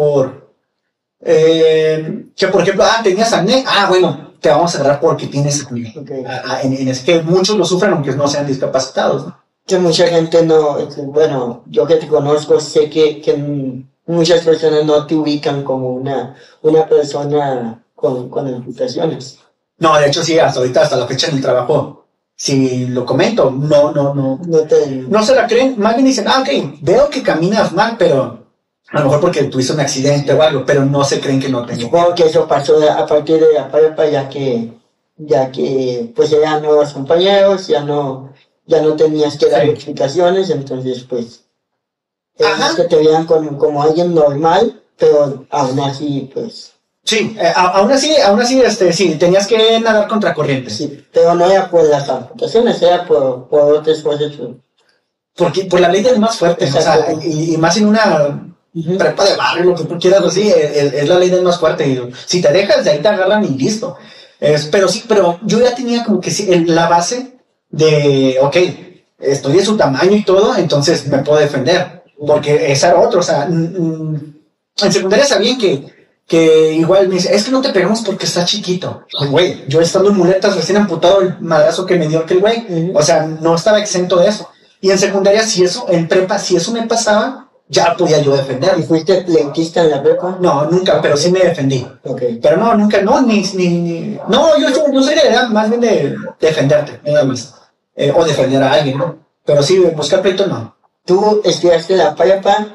que por ejemplo, tenías acné, bueno, te vamos a agarrar porque tienes acné. Okay. Es que muchos lo sufren aunque no sean discapacitados, ¿no? Que mucha gente no, bueno, yo que te conozco sé que muchas personas no te ubican como una persona con amputaciones. No, de hecho sí, hasta la fecha en el trabajo, si lo comento, no se la creen, más bien dicen, ok, veo que caminas mal, pero a lo mejor porque tuviste un accidente o algo, pero no se creen que no tengo. Supongo que eso pasó a partir de la prepa, ya que pues eran nuevos compañeros, ya no tenías que dar explicaciones, entonces pues es que te veían como alguien normal, pero aún así pues... Sí, aún así, sí, tenías que nadar contra corriente. Sí, pero no era por las amputaciones, era por otras cosas. Porque por la ley del más fuerte, o sea, y más en una prepa de barrio, lo que tú quieras, así, es la ley del más fuerte. Y si te dejas, de ahí te agarran y listo. Pero yo ya tenía como que la base de, ok, estoy de su tamaño y todo, entonces me puedo defender. Porque esa era otra, o sea, en secundaria sabían que igual me dice, es que no te pegamos porque estás chiquito. Güey, yo estando en muletas, recién amputado el madrazo que me dio aquel güey, o sea, no estaba exento de eso. Y en secundaria, en prepa, si eso me pasaba, ya podía yo defender. ¿Y fuiste pleitista en la prepa? No, nunca, pero sí me defendí. Okay. Pero no, nunca, no, no, yo soy de edad más bien de defenderte, nada más. O defender a alguien, ¿no? Pero sí, buscar pleito, no. Tú estudiaste la prepa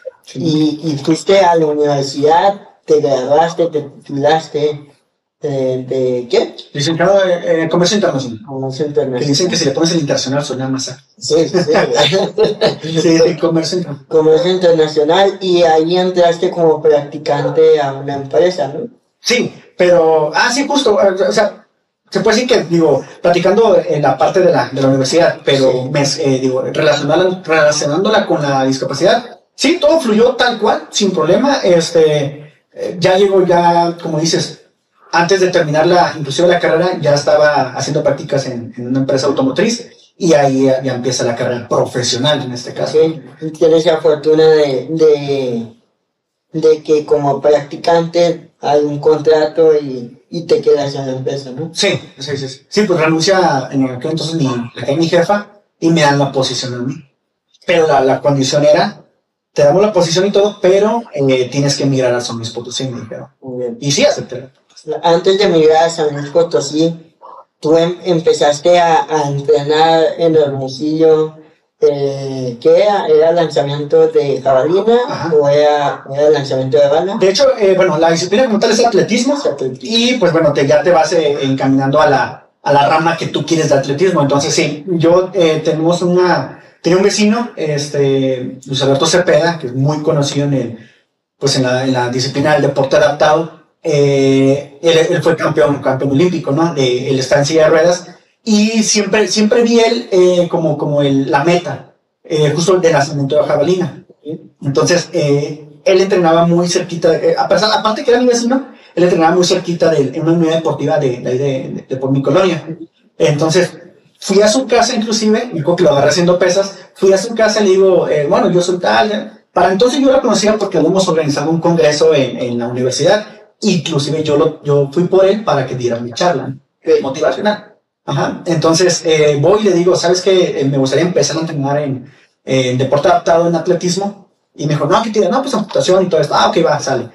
y fuiste a la universidad, te graduaste, te titulaste. ¿De qué? Licenciado en Comercio Internacional. Comercio Internacional. Que dicen que si le pones el internacional suena más. Sí. Sí, Comercio Internacional. Comercio Internacional, y ahí entraste como practicante a una empresa, ¿no? Sí, pero, sí, justo, o sea, se puede decir que, platicando en la parte de la universidad, pero, relacionándola con la discapacidad, sí, todo fluyó tal cual, sin problema, ya llego, como dices, antes de terminar inclusive la carrera, ya estaba haciendo prácticas en una empresa automotriz, y ahí ya empieza la carrera profesional en este caso. Sí, tienes la fortuna de que como practicante hay un contrato y te quedas en la empresa, ¿no? Sí, pues renuncia en aquel entonces mi jefa y me dan la posición a mí. Pero la condición era, te damos la posición y todo, pero tienes que emigrar a San Luis Potosí, me dijeron. Muy bien. Y sí, acepté. Antes de emigrar a San Luis Potosí, tú empezaste a entrenar en Hermosillo. ¿Qué era? ¿Era lanzamiento de jabalina o era lanzamiento de bala? De hecho, la disciplina como tal es atletismo, y pues bueno, ya te vas encaminando a la rama que tú quieres de atletismo. Entonces sí, yo tenía un vecino, Luis Alberto Cepeda, que es muy conocido en la disciplina del deporte adaptado. Él fue campeón olímpico, ¿no? Él está en silla de ruedas. Y siempre vi él como la meta, justo del lanzamiento de jabalina. Entonces, él entrenaba muy cerquita, aparte que era mi vecino, él entrenaba muy cerquita en una unidad deportiva de por mi colonia. Entonces, fui a su casa inclusive, me acuerdo que lo agarré haciendo pesas, fui a su casa y le digo, bueno, yo soy tal. Para entonces yo la conocía porque habíamos organizado un congreso en la universidad, inclusive yo fui por él para que diera mi charla motivacional. Entonces voy y le digo, ¿sabes qué? Me gustaría empezar a entrenar en deporte adaptado, en atletismo. Y me dijo, no, ¿qué tira? No, pues amputación y todo esto. Ok, va, sale.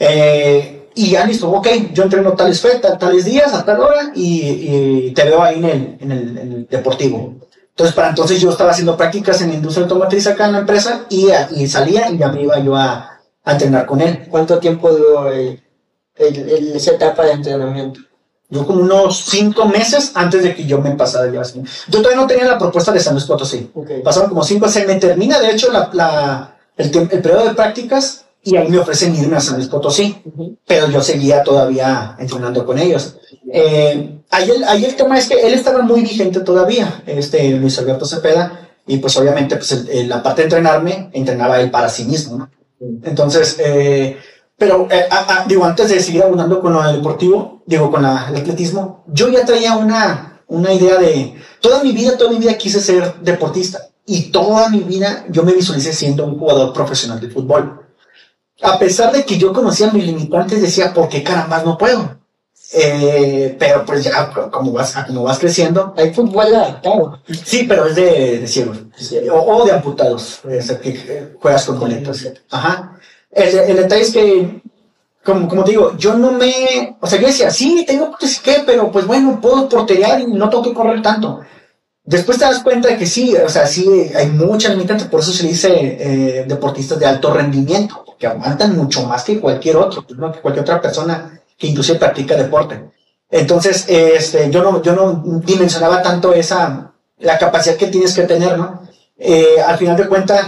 Y ya listo, ok, yo entreno tales tales días, a tal hora, y te veo ahí en el deportivo. Entonces, para entonces yo estaba haciendo prácticas en la industria automotriz acá en la empresa, y salía y ya me iba yo a entrenar con él. ¿Cuánto tiempo duró esa etapa de entrenamiento? Yo como unos 5 meses antes de que yo me pasara ya así. Yo todavía no tenía la propuesta de San Luis Potosí. Okay. Pasaron como 5 o 6, me termina de hecho el periodo de prácticas, y ahí me ofrecen irme a San Luis Potosí. Pero yo seguía todavía entrenando con ellos. Ahí el tema es que él estaba muy vigente todavía, Luis Alberto Cepeda, y pues obviamente pues la parte de entrenaba él para sí mismo, ¿no? Entonces, pero antes de seguir abundando con lo deportivo, con el atletismo, yo ya traía una idea de toda mi vida quise ser deportista, y toda mi vida yo me visualicé siendo un jugador profesional de fútbol. A pesar de que yo conocía mis limitantes, decía, ¿por qué caramba no puedo? Pero pues ya como vas creciendo, hay fútbol adaptado. Sí, pero es de ciegos o de amputados, que juegas con boletos. El detalle es que, como te digo, yo decía, sí, tengo que, pero pues bueno, puedo porterear y no tengo que correr tanto. Después te das cuenta de que sí, sí hay muchas limitantes, por eso se le dice deportistas de alto rendimiento, porque aguantan mucho más que cualquier otro, ¿no? Que cualquier otra persona que inclusive practica deporte. Entonces, yo no dimensionaba tanto la capacidad que tienes que tener, ¿no? Al final de cuentas,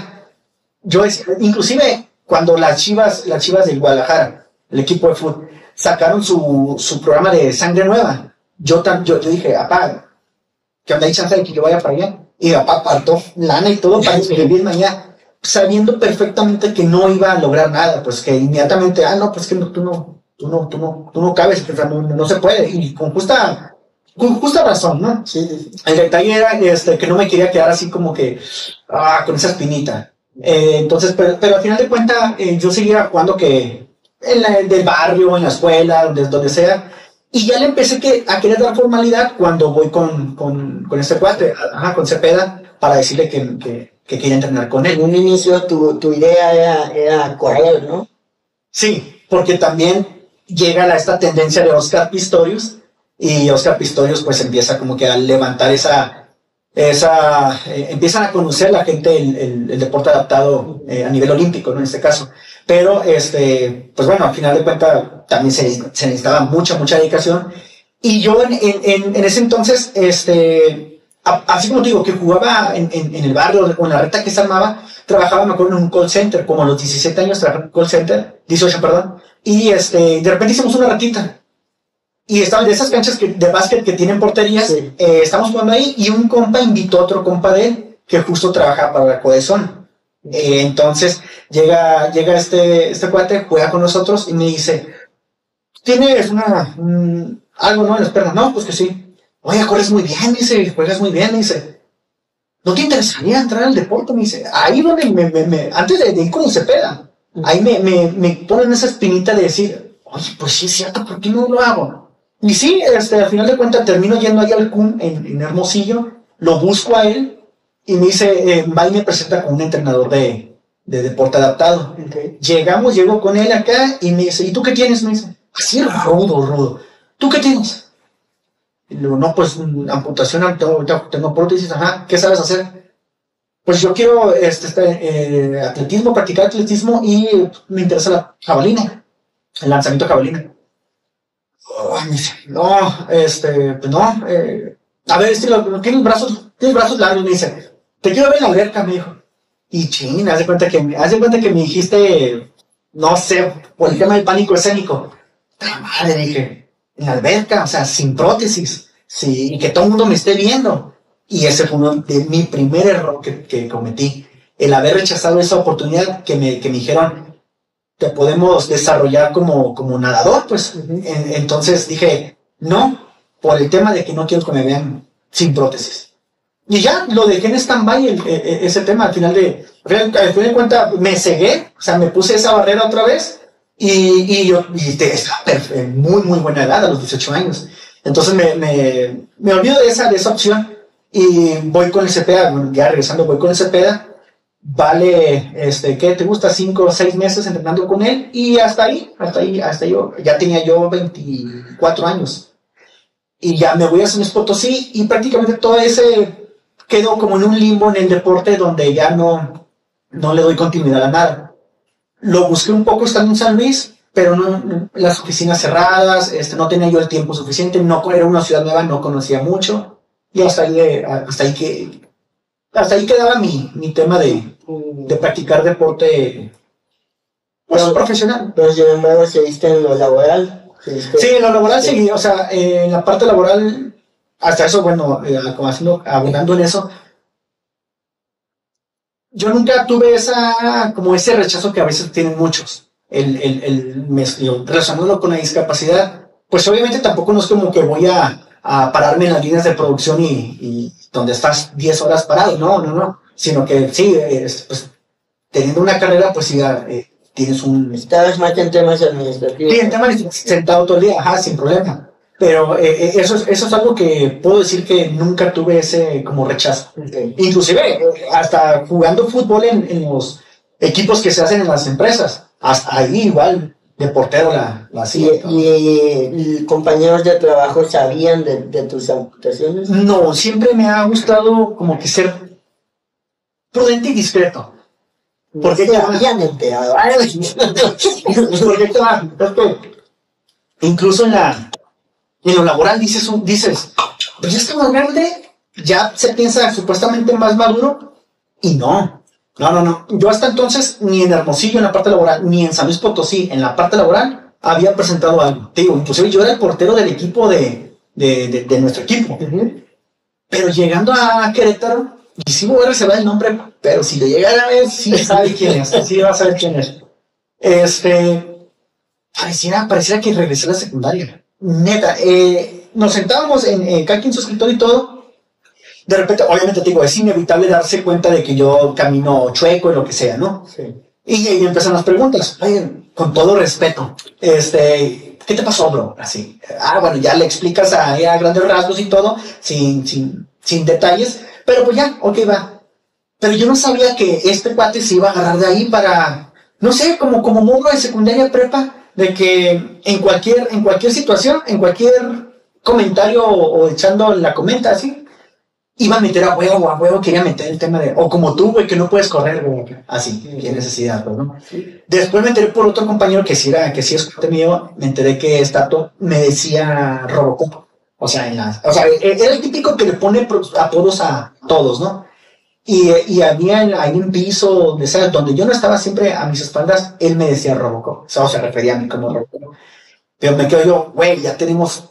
inclusive cuando las Chivas del Guadalajara, el equipo de fútbol, sacaron su programa de Sangre Nueva, yo dije, apá, ¿qué onda? ¿Hay chance de que yo vaya para allá? Y mi papá apartó lana y todo para inscribirme allá. sabiendo perfectamente que no iba a lograr nada, pues que inmediatamente, no, pues que no, tú no cabes, o sea, no se puede, y con justa razón, ¿no? Sí, sí. El detalle era que no me quería quedar así como que con esa espinita. Entonces, pero al final de cuentas, yo seguía jugando que del barrio, en la escuela, donde sea, y ya le empecé a querer dar formalidad cuando voy con este cuate, con Cepeda, para decirle que quería entrenar con él. En un inicio tu idea era correr, ¿no? Sí, porque también llega esta tendencia de Oscar Pistorius, y Oscar Pistorius pues empieza como que a levantar empiezan a conocer la gente el deporte adaptado a nivel olímpico, ¿no? En este caso. Pero, pues bueno, al final de cuentas también se necesitaba mucha dedicación. Y yo en ese entonces, así como te digo, que jugaba en el barrio o en la reta que se armaba, trabajaba, me acuerdo, en un call center, como a los 17 años trabajaba en un call center, 18, perdón, y de repente hicimos una ratita. Y estaban de esas canchas de básquet que tienen porterías, sí. Estamos jugando ahí y un compa invitó a otro compa de él que justo trabajaba para la Codezón. Entonces llega este cuate, juega con nosotros y me dice, ¿tienes algo, no, en las piernas? No, pues que sí. Oye, corres muy bien, dice, juegas muy bien, dice. ¿No te interesaría entrar al deporte? Me dice, ahí donde antes de ir con el Cepeda, ahí me ponen esa espinita de decir, oye, pues sí es cierto, ¿por qué no lo hago? Y sí, al final de cuentas termino yendo ahí al CUM en Hermosillo, lo busco a él y me dice, va y me presenta con un entrenador de deporte adaptado. Okay. Llego con él acá y me dice, ¿y tú qué tienes? Me dice, así rudo. ¿Tú qué tienes? Y le digo, no, pues amputación, tengo prótesis, ¿qué sabes hacer? Pues yo quiero atletismo, practicar atletismo y me interesa la jabalina, el lanzamiento de jabalina. Me dice, no, pues no, a ver, tienes brazos largos, me dice, te quiero ver en la alberca, me dijo. Y ching, haz de cuenta que me dijiste, no sé, por el tema del pánico escénico. La madre, dije, en la alberca, o sea, sin prótesis, sí, y que todo el mundo me esté viendo. Y ese fue uno de mi primer error que cometí, el haber rechazado esa oportunidad que me dijeron, te podemos desarrollar como nadador, pues. Entonces dije, no, por el tema de que no quiero que me vean sin prótesis. Y ya, lo dejé en stand-by ese tema, al final de cuentas, me cegué, o sea, me puse esa barrera otra vez, y estaba muy buena edad, a los 18 años. Entonces me olvido de esa opción, y voy con el Cepeda, ya regresando, voy con el Cepeda. Vale, ¿qué te gusta? 5 o 6 meses entrenando con él, y hasta yo, ya tenía yo 24 años, y ya me voy a San Luis Potosí, y prácticamente todo ese quedó como en un limbo en el deporte, donde ya no le doy continuidad a nada. Lo busqué un poco estando en San Luis, pero no, las oficinas cerradas, no tenía yo el tiempo suficiente, era una ciudad nueva, no conocía mucho, y hasta ahí quedaba mi tema de practicar deporte, pues, profesional. Pero sin embargo, seguiste en lo laboral. Sí, en lo laboral seguí, o sea, en la parte laboral, hasta eso, bueno, abundando en eso, yo nunca tuve ese rechazo que a veces tienen muchos, relacionándolo con la discapacidad, pues obviamente tampoco no es como que voy a pararme en las líneas de producción y donde estás 10 horas parado, no, sino que sí, pues teniendo una carrera, pues sí, tienes Estabas más en temas administrativos. Sí, en temas sentado todo el día, sin problema. Pero eso es algo que puedo decir que nunca tuve ese como rechazo. Okay. Inclusive, hasta jugando fútbol en los equipos que se hacen en las empresas, hasta ahí igual, de portero la hacía. ¿Y compañeros de trabajo sabían de tus amputaciones? No, siempre me ha gustado como que ser prudente y discreto. Porque se habían enterado. Porque incluso en lo laboral dices, pues ya está más grande, ya se piensa supuestamente más maduro, y no. Yo hasta entonces, ni en Hermosillo en la parte laboral, ni en San Luis Potosí en la parte laboral, había presentado algo. Te digo, inclusive yo era el portero del equipo de nuestro equipo. Uh-huh. Pero llegando a Querétaro, y sí me voy a reservar el nombre, pero si lo llegara a ver, sí sabe quién es, sí va a saber quién es. Pareciera que regresé a la secundaria. Neta, nos sentábamos en cada quien su escritorio y todo. De repente, obviamente te digo, es inevitable darse cuenta de que yo camino chueco y lo que sea, ¿no? Sí. Y empiezan las preguntas. Oye, con todo respeto, ¿qué te pasó, bro? Así. Bueno, ya le explicas a grandes rasgos y todo, sin detalles, pero pues ya, ok, va. Pero yo no sabía que este cuate se iba a agarrar de ahí para, no sé, como morro de secundaria prepa, de que en cualquier situación, en cualquier comentario o echando la comenta así, iba a meter a huevo, quería meter el tema de, o como tú, güey, que no puedes correr, güey, así, qué necesidad, pues, ¿no? Sí. Después me enteré por otro compañero que sí es cuate mío, me enteré que Stato me decía Robocop, o sea, era el típico que le pone apodos a todos, ¿no? Y había ahí en piso, donde yo no estaba siempre a mis espaldas, él me decía Robocop, o sea, se refería a mí como Robocop. Pero me quedo yo, güey, ya tenemos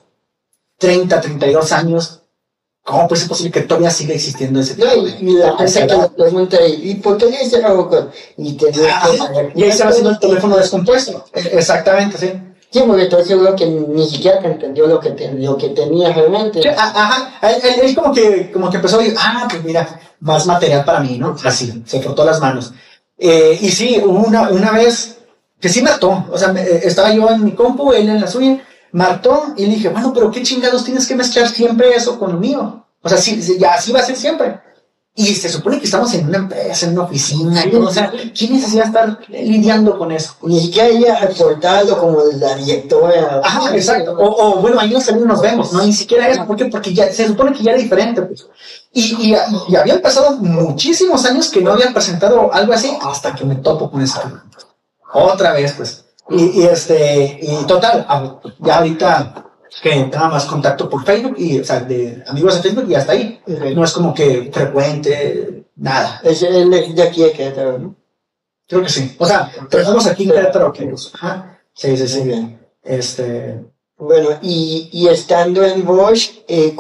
32 años, ¿cómo puede ser posible que todavía siga existiendo ese tipo? Y la gente que le pregunta, ¿y por qué le dice Robocop? Y ahí se va haciendo el teléfono descompuesto. Exactamente, sí. Sí, porque estoy seguro que ni siquiera te entendió lo que tenía realmente. Sí, él como que empezó a decir, pues mira, más material para mí, ¿no? Así, se frotó las manos. Y sí, hubo una vez que sí me hartó. O sea, estaba yo en mi compu, él en la suya, me hartó y le dije, bueno, pero qué chingados tienes que mezclar siempre eso con lo mío. O sea, sí, ya así va a ser siempre. Y se supone que estamos en una empresa, en una oficina, y todo, o sea, ¿quién necesita estar lidiando con eso? Ni siquiera ella reportado como la directora. Exacto. O bueno, ahí nos vemos, no, ni siquiera eso. ¿Por qué? Porque ya se supone que ya era diferente, pues. Y habían pasado muchísimos años que no habían presentado algo así, hasta que me topo con esa. Otra vez, pues. Y total, ya ahorita que nada más contacto por Facebook o sea, de amigos de Facebook y hasta ahí. Okay. No es como que frecuente, nada. Es el de aquí de Querétaro, ¿no? Creo que sí. O sea, trabajamos aquí en Querétaro. Ajá. Sí. Muy bien. Bueno, y estando en Bosch,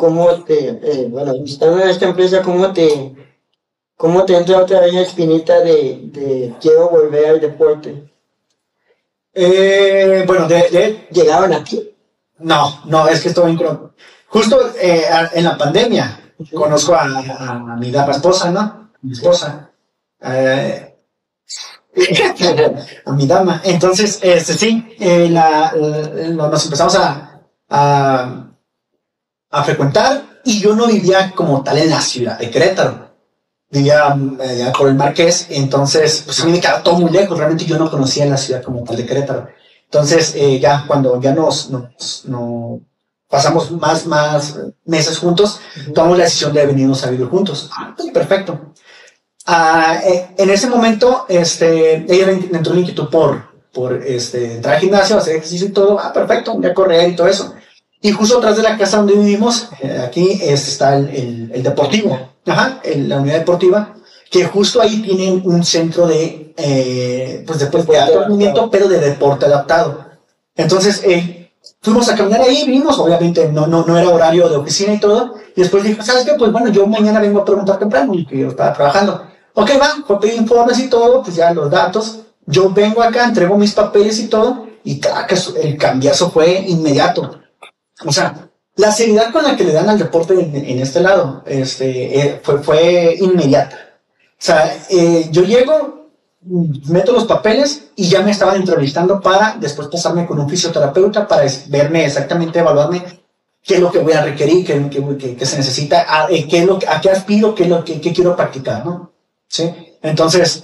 estando en esta empresa, ¿cómo te entra otra vez la espinita de quiero volver al deporte? ¿Llegaron aquí? No, es que estoy justo en la pandemia. Conozco a mi dama esposa, ¿no? Mi esposa. A mi dama. Entonces, sí, nos empezamos a frecuentar y yo no vivía como tal en la ciudad de Querétaro. Vivía por el Marqués, entonces, pues a mí me quedaba todo muy lejos. Realmente yo no conocía la ciudad como tal de Querétaro. Entonces, cuando ya nos pasamos más meses juntos, tomamos la decisión de venirnos a vivir juntos. Pues perfecto. En ese momento, ella entró en inquietud por entrar al gimnasio, hacer ejercicio y todo. Perfecto, voy a correr y todo eso. Y justo atrás de la casa donde vivimos, aquí está el deportivo. La unidad deportiva, que justo ahí tienen un centro de alto rendimiento, pero de deporte adaptado. Entonces, fuimos a caminar ahí, vimos, obviamente no era horario de oficina y todo, y después dije, ¿sabes qué? Pues bueno, yo mañana vengo a preguntar temprano, y que yo estaba trabajando. Ok, fue pedir informes y todo, pues ya los datos, yo vengo acá, entrego mis papeles y todo, y el cambiazo fue inmediato. O sea, la seriedad con la que le dan al deporte en este lado fue inmediata. O sea, yo llego, meto los papeles y ya me estaban entrevistando para después pasarme con un fisioterapeuta para verme exactamente, evaluarme qué es lo que voy a requerir, qué se necesita, a qué aspiro, qué quiero practicar, ¿no? ¿Sí? Entonces,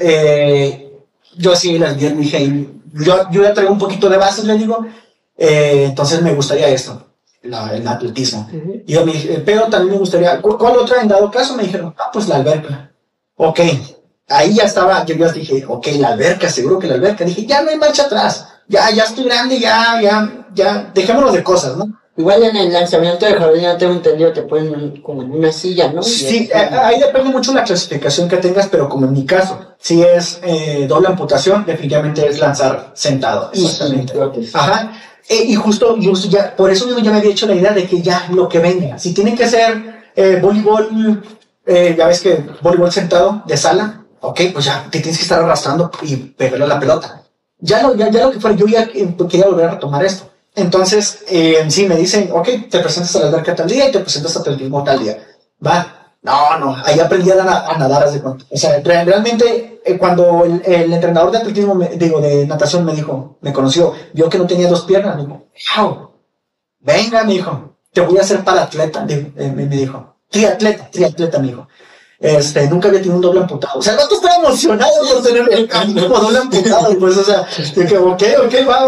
yo así les dije, yo ya traigo un poquito de bases, les digo, entonces me gustaría esto. El atletismo. Uh-huh. Y yo me dije, pero también me gustaría, ¿cuál otra en dado caso? Me dijeron, pues la alberca. Ok, ahí ya estaba, yo dije, ok, la alberca, seguro que la alberca. Dije, ya no hay marcha atrás, ya estoy grande, ya, dejémonos de cosas, ¿no? Igual en el lanzamiento de jabalí, no tengo entendido, te ponen como en una silla, ¿no? Sí, ahí depende mucho la clasificación que tengas, pero como en mi caso, si es doble amputación, definitivamente es lanzar sentado. Exactamente. Sí, ajá. Y justo ya, por eso mismo ya me había hecho la idea de que ya lo que venga, si tiene que ser voleibol ya ves que voleibol sentado de sala, ok, pues ya te tienes que estar arrastrando y pegarle a la pelota. Ya lo que fuera, yo ya quería volver a retomar esto. Entonces, sí, me dicen, ok, te presentas a la alberca tal día y te presentas a atletismo tal día. Va, no, ahí aprendí a nadar, haz de cuenta. O sea, realmente, cuando el entrenador de atletismo, de natación me conoció, vio que no tenía dos piernas, me dijo, wow, venga, me dijo, te voy a hacer para atleta, me dijo, triatleta, me dijo. Nunca había tenido un doble amputado. O sea, el vato estaba emocionado por tener el como doble amputado. Pues, o sea, dije, ok, va.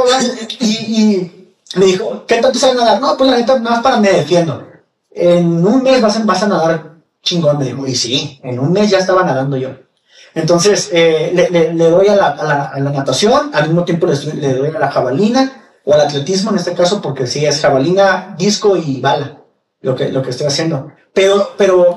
Y me dijo, ¿qué tanto sabes nadar? No, pues la neta, nada más para me defiendo. En un mes vas a nadar chingón, me dijo. Y sí, en un mes ya estaba nadando yo. Entonces, le doy a la natación, al mismo tiempo le doy a la jabalina, o al atletismo en este caso, porque sí, es jabalina, disco y bala, lo que estoy haciendo. Pero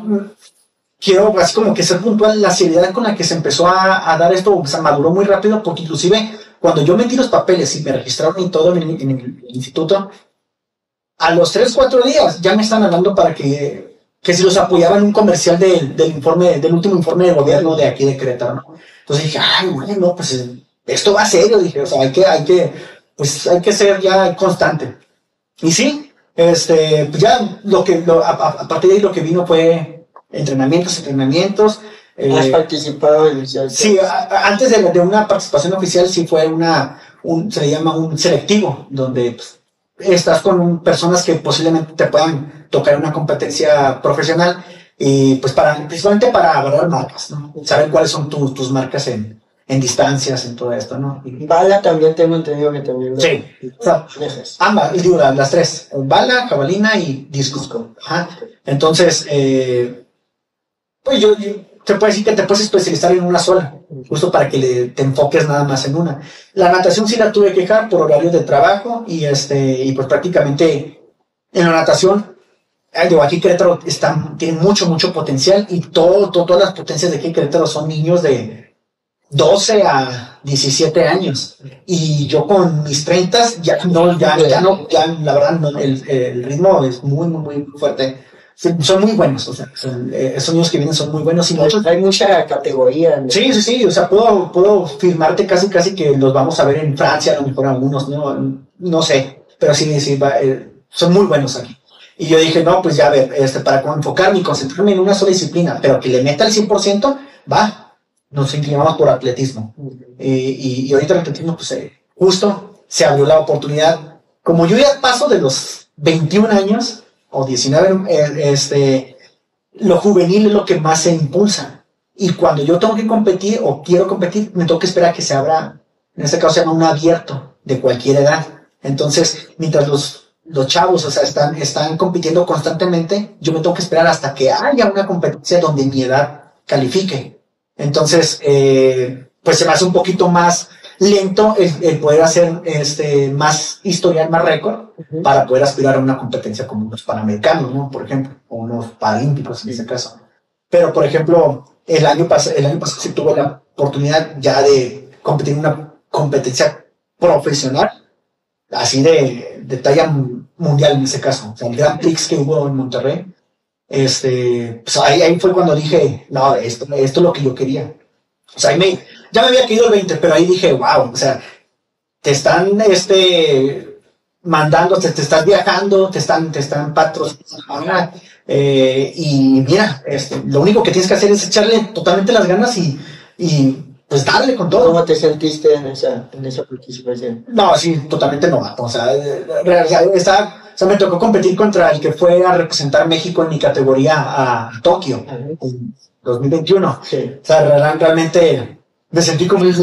quiero así como que ser puntual, la seriedad con la que se empezó a dar esto, o sea, maduró muy rápido, porque inclusive cuando yo metí los papeles y me registraron y todo en el instituto, a los 3-4 días ya me están hablando para que si los apoyaba en un comercial del último informe de gobierno de aquí de Querétaro, ¿no? Entonces dije, ay, bueno, pues esto va serio, dije, o sea, hay que ser ya constante. Y sí, pues ya a partir de ahí lo que vino fue entrenamientos. ¿Has participado en eso? Sí, antes de una participación oficial sí fue se le llama un selectivo, donde pues, estás con personas que posiblemente te puedan tocar una competencia profesional y pues principalmente para agarrar marcas, ¿no? Saber cuáles son tus marcas en distancias, en todo esto, ¿no? Bala también tengo entendido que también. Sí, o sea, ambas, digo, las tres, bala, jabalina y disco. Ajá. Entonces, pues yo te puedo decir que te puedes especializar en una sola, justo para que te enfoques nada más en una. La natación sí la tuve que dejar por horarios de trabajo y pues prácticamente en la natación, aquí Querétaro tiene mucho potencial y todas las potencias de aquí Querétaro son niños de 12 a 17 años. Y yo con mis 30 ya la verdad, no, el ritmo es muy fuerte. Son muy buenos, o sea, esos niños que vienen son muy buenos y muchos. Hay mucha categoría, ¿no? Sí, o sea, puedo firmarte casi que los vamos a ver en Francia, a lo mejor algunos, no sé, pero sí, son muy buenos aquí. Y yo dije, no, pues ya a ver, para enfocarme y concentrarme en una sola disciplina, pero que le meta el 100%, nos inclinamos por atletismo. Y ahorita el atletismo, pues justo se abrió la oportunidad. Como yo ya paso de los 21 años, o 19, lo juvenil es lo que más se impulsa. Y cuando yo tengo que competir o quiero competir, me tengo que esperar a que se abra, en este caso se llama un abierto de cualquier edad. Entonces, mientras los chavos, o sea, están compitiendo constantemente, yo me tengo que esperar hasta que haya una competencia donde mi edad califique. Entonces, pues se me hace un poquito más lento el poder hacer más historial, más récord, para poder aspirar a una competencia como unos panamericanos, ¿no? Por ejemplo, o unos paralímpicos en ese caso. Pero, por ejemplo, el año pasado sí tuve la oportunidad ya de competir en una competencia profesional, así de talla mundial en ese caso. O sea, el Grand Prix que hubo en Monterrey, pues ahí fue cuando dije, no, esto es lo que yo quería. O sea, ya me había caído el 20, pero ahí dije, wow, o sea, te están mandando, te estás viajando, te están patrocinando, y mira, lo único que tienes que hacer es echarle totalmente las ganas y pues darle con todo. ¿Cómo te sentiste en esa participación? No, sí, totalmente novato. O sea, me tocó competir contra el que fue a representar México en mi categoría a Tokio en 2021. Sí. O sea, realmente me sentí como sí,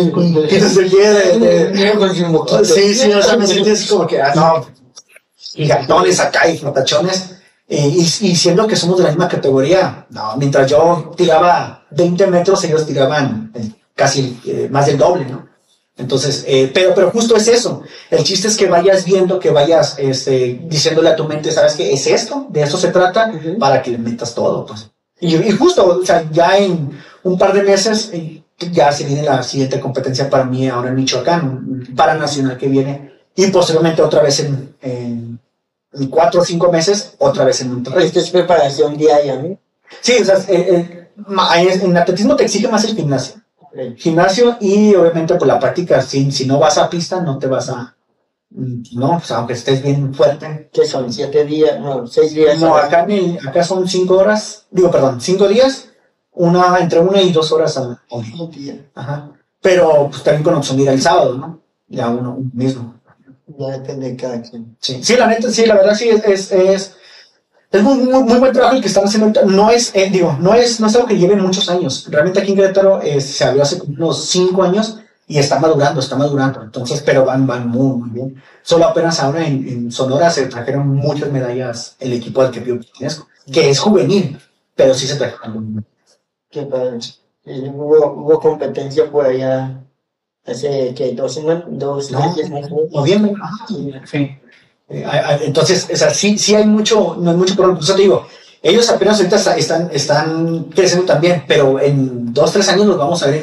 o sea, me sentí así como que, gigantones acá y flotachones. Y siendo que somos de la misma categoría, no, mientras yo tiraba 20 metros, ellos tiraban casi más del doble, ¿no? Entonces, pero justo es eso. El chiste es que vayas viendo, que vayas diciéndole a tu mente, ¿sabes qué? Es esto, de eso se trata, para que le metas todo, pues. Y justo, o sea, ya en un par de meses, ya se viene la siguiente competencia para mí ahora en Michoacán, un paranacional que viene, y posteriormente otra vez en 4 o 5 meses, otra vez en Monterrey. Esta es preparación diaria, ¿no? Sí, o sea, en atletismo te exige más el gimnasio. Ok. Gimnasio y obviamente por la práctica, si no vas a pista, no te vas a... No, pues aunque estés bien fuerte. ¿Qué son? 7 días, no, 6 días. No, acá son 5 horas, digo, perdón, 5 días, entre 1 y 2 horas al día. Día. Ajá. Pero pues también con opción de ir el sábado, ¿no? Ya uno mismo. Ya depende de cada quien. Sí, sí, la neta, sí, la verdad sí es muy buen trabajo el que están haciendo ahorita. No es, no es algo que lleve muchos años. Realmente aquí en Querétaro se abrió hace como unos 5 años y está madurando. Entonces, pero van muy bien. Solo apenas ahora en Sonora se trajeron muchas medallas el equipo al que yo pertenezco, que es juvenil, pero sí se trajeron. Qué padre. Hubo competencia por allá hace, ¿qué? 2 semanas, No, 3 días más. noviembre. Sí. Entonces, o sea, sí hay mucho, no hay mucho problema. Entonces te digo, ellos apenas ahorita están creciendo también, pero en 2, 3 años los vamos a ver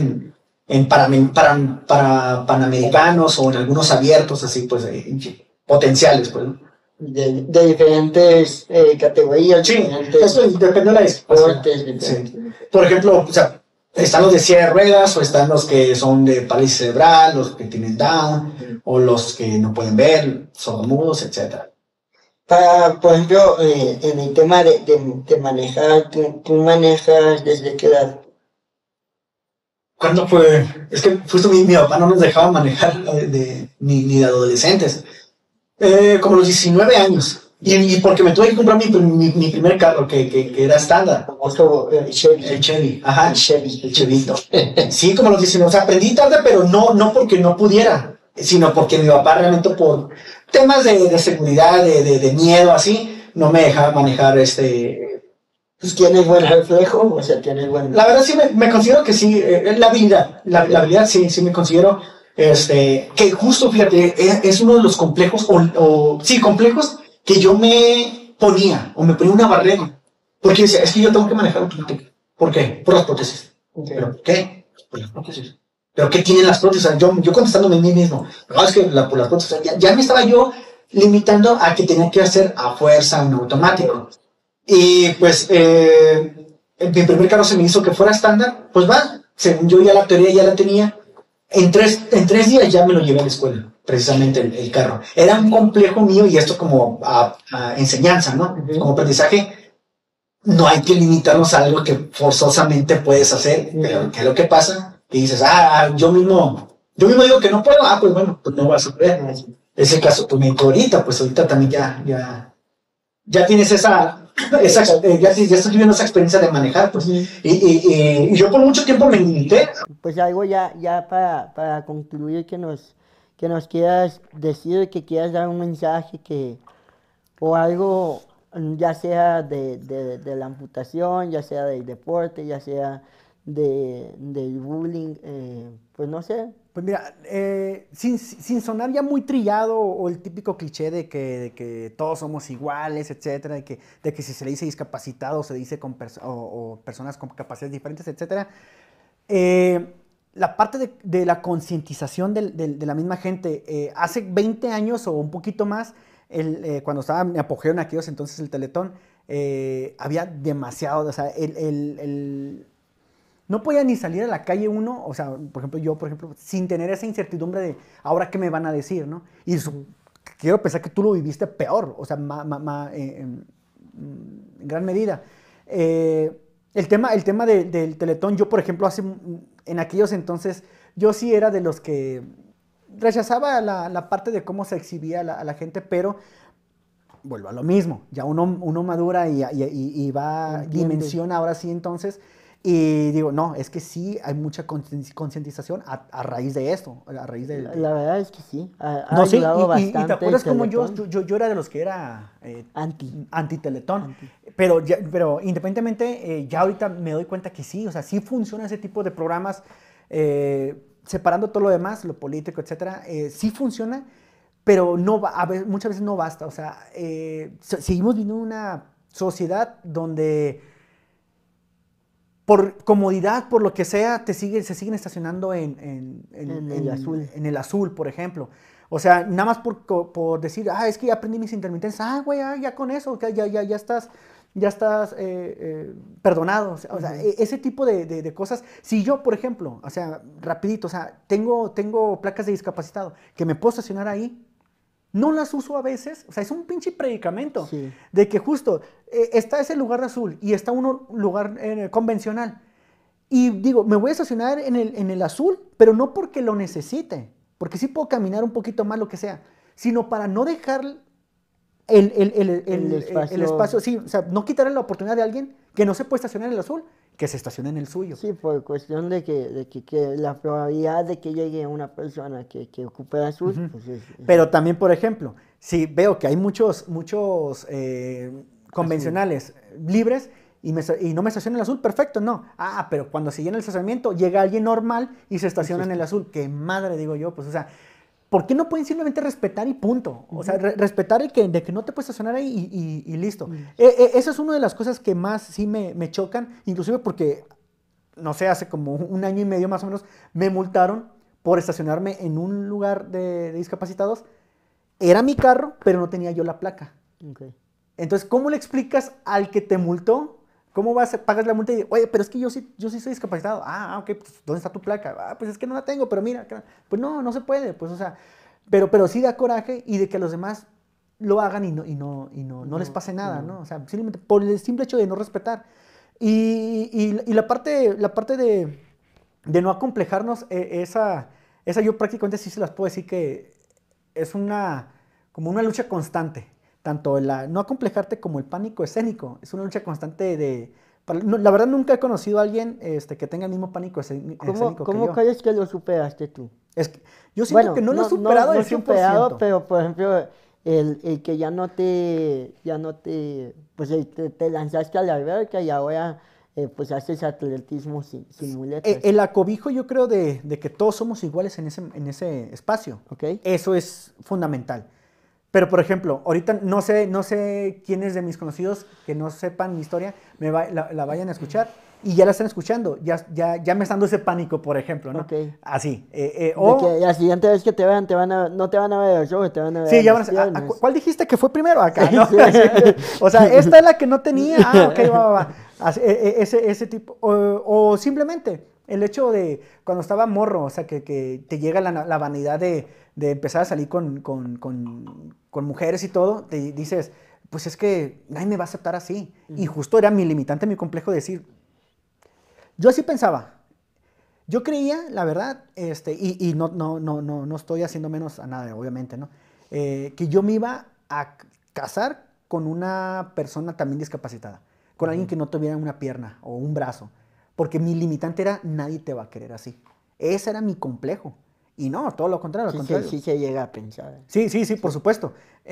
para panamericanos o en algunos abiertos, así, pues, potenciales, pues. De diferentes categorías, Sí, diferentes eso depende de la deportes, Sí. Por ejemplo, o sea, están los de silla de ruedas, o están los que son de parálisis cerebral, los que tienen Down, o los que no pueden ver, sordomudos, etcétera. Por ejemplo, en el tema de manejar, ¿tú manejas desde qué edad? ¿Cuándo fue? Es que justo mi papá no nos dejaba manejar ni de adolescentes. Como los 19 años. Y porque me tuve que comprar mi primer carro, que era estándar. Famoso Chevy. El Chevy, ajá. El Chevy. El Chevito. Sí, como los 19. O sea, aprendí tarde, pero no porque no pudiera, sino porque mi papá realmente por temas de seguridad, de miedo, así, no me dejaba manejar Pues tienes buen reflejo, o sea, tienes buen... La verdad sí me considero que sí, la habilidad, la habilidad sí me considero, que justo, fíjate, es uno de los complejos, sí, complejos que yo me ponía una barrera, porque decía, es que yo tengo que manejar automático. ¿Por qué? Por las prótesis. Okay. ¿Pero por qué? Por las prótesis. ¿Pero qué tienen las prótesis? O sea, yo contestándome a mí mismo, no, es que por las prótesis, ya me estaba yo limitando a que tenía que hacer a fuerza un automático. Y pues mi primer carro se me hizo que fuera estándar, pues va, según yo ya la teoría ya la tenía, en 3 días ya me lo llevé a la escuela, precisamente el carro. Era un complejo mío y esto como a enseñanza, ¿no? Como aprendizaje, no hay que limitarnos a algo que forzosamente puedes hacer, pero ¿qué es lo que pasa? Que dices, yo mismo digo que no puedo, pues bueno, pues no vas a poder. Ese caso, pues ahorita también ya tienes ya estoy viviendo esa experiencia de manejar, pues. Y yo por mucho tiempo me limité. Pues algo ya para concluir que nos quieras decir, que quieras dar un mensaje o algo, ya sea de la amputación, ya sea del deporte, ya sea del bullying, pues no sé. Pues mira, sin sonar ya muy trillado o el típico cliché de que todos somos iguales, etcétera, de que si se le dice discapacitado se dice o personas con capacidades diferentes, etcétera. La parte de la concientización de la misma gente, hace 20 años o un poquito más, cuando estaba en apogeo en aquellos entonces el Teletón, había demasiado, o sea, no podía ni salir a la calle uno, o sea, por ejemplo, sin tener esa incertidumbre de ahora qué me van a decir, ¿no? Y quiero pensar que tú lo viviste peor, o sea, en gran medida. El tema del Teletón, yo, por ejemplo, en aquellos entonces, yo sí era de los que rechazaba la parte de cómo se exhibía a la gente, pero vuelvo a lo mismo, ya uno madura y va, dimensiona ahora sí entonces. Y digo, no, es que sí hay mucha concientización a raíz de esto, a raíz de... La verdad es que sí, ha sí, ayudado bastante. ¿Y te acuerdas como yo era de los que era anti-Teletón? Pero independientemente, ya ahorita me doy cuenta que sí, o sea, sí funciona ese tipo de programas, separando todo lo demás, lo político, etcétera, sí funciona, pero muchas veces no basta, o sea, seguimos viviendo en una sociedad donde por comodidad, por lo que sea, se siguen estacionando en el azul. En el azul, por ejemplo. O sea, nada más por decir, es que ya aprendí mis intermitentes. Güey, ya con eso, ya estás ya estás perdonado. O sea, ese tipo de cosas. Si yo, por ejemplo, o sea, rapidito, o sea, tengo placas de discapacitado que me puedo estacionar ahí, no las uso a veces, o sea, es un pinche predicamento Sí. de que justo está ese lugar azul y está un lugar convencional. Y digo, me voy a estacionar en el azul, pero no porque lo necesite, porque sí puedo caminar un poquito más, lo que sea, sino para no dejar el espacio, sí, o sea, no quitarle la oportunidad de alguien que no se puede estacionar en el azul, que se estacione en el suyo. Sí, por cuestión de que la probabilidad de que llegue una persona que ocupe el azul, pues Pero también, por ejemplo, si veo que hay muchos convencionales libres y no me estaciono en el azul, perfecto, no. Ah, pero cuando se llena el estacionamiento, llega alguien normal y se estaciona en el azul. ¡Qué madre, digo yo! Pues, o sea, ¿por qué no pueden simplemente respetar y punto? O sea, respetar de que no te puedes estacionar ahí y listo. Esa es una de las cosas que más sí me chocan, inclusive porque, no sé, hace como un año y medio más o menos, me multaron por estacionarme en un lugar de discapacitados. Era mi carro, pero no tenía yo la placa. Okay. Entonces, ¿cómo le explicas al que te multó? ¿Cómo pagas la multa y oye, pero es que yo sí soy discapacitado? Ok, pues ¿dónde está tu placa? Pues es que no la tengo, pero mira, pues no se puede, pues o sea, pero sí da coraje y de que los demás lo hagan y no les pase nada, ¿no? O sea, simplemente por el simple hecho de no respetar. Y la parte de no acomplejarnos, esa yo prácticamente sí se las puedo decir que es como una lucha constante. Tanto no acomplejarte como el pánico escénico. Es una lucha constante la verdad nunca he conocido a alguien que tenga el mismo pánico escénico que yo. ¿Cómo crees que lo superaste tú? Yo siento que no lo he superado no al 100%. Superado, pero por ejemplo, el que ya no te pues te lanzaste a la alberca y ahora pues haces atletismo sin muletas. El acobijo yo creo de que todos somos iguales en ese espacio. Okay. Eso es fundamental. Pero, por ejemplo, ahorita no sé quiénes de mis conocidos que no sepan mi historia la vayan a escuchar y ya la están escuchando. Ya me está dando ese pánico, por ejemplo, ¿no? Okay. Así. De que la siguiente vez que te vean, no te van a ver los ojos, te van a ver. Sí, ya van a ¿cuál dijiste que fue primero? Acá, sí, ¿no? sí. O sea, esta es la que no tenía. Ok, va. Ese tipo. O simplemente el hecho de cuando estaba morro, o sea, que te llega la vanidad de empezar a salir con mujeres y todo, te dices, pues es que nadie me va a aceptar así. Y justo era mi limitante, mi complejo de decir, yo así pensaba. Yo creía, la verdad, y no estoy haciendo menos a nada, obviamente, ¿no? Que yo me iba a casar con una persona también discapacitada, con alguien que no tuviera una pierna o un brazo, porque mi limitante era, nadie te va a querer así. Ese era mi complejo. Y no, todo lo contrario, al contrario. Sí se llega a pensar. Sí, por supuesto.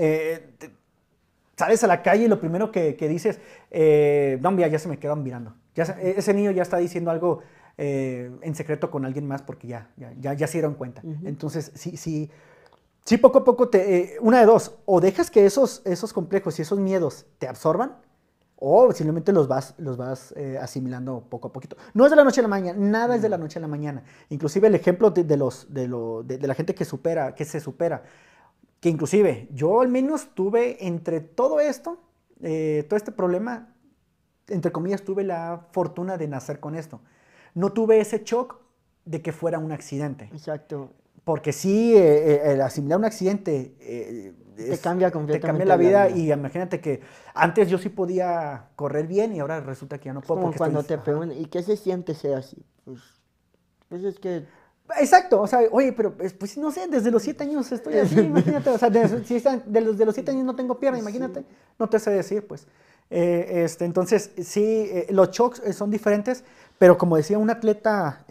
Sales a la calle y lo primero que dices, no, mira, ya se me quedan mirando. Ese niño ya está diciendo algo en secreto con alguien más porque ya se dieron cuenta. Entonces, sí, poco a poco, una de dos, o dejas que esos complejos y esos miedos te absorban, o simplemente los vas asimilando poco a poquito. No es de la noche a la mañana, nada es de la noche a la mañana. Inclusive el ejemplo de la gente que se supera, que inclusive yo al menos tuve entre todo esto, todo este problema, entre comillas, tuve la fortuna de nacer con esto. No tuve ese shock de que fuera un accidente. Exacto. Porque sí, el asimilar un accidente te cambia completamente. Te cambia la vida y imagínate que antes yo sí podía correr bien y ahora resulta que ya no puedo. Como cuando te preguntan, ¿y qué se siente ser así? Pues es que... Exacto, o sea, oye, pero pues no sé, desde los 7 años estoy así, imagínate, o sea, de los 7 años no tengo pierna, imagínate, no te sé decir, pues. Entonces, sí, los shocks son diferentes, pero como decía un atleta,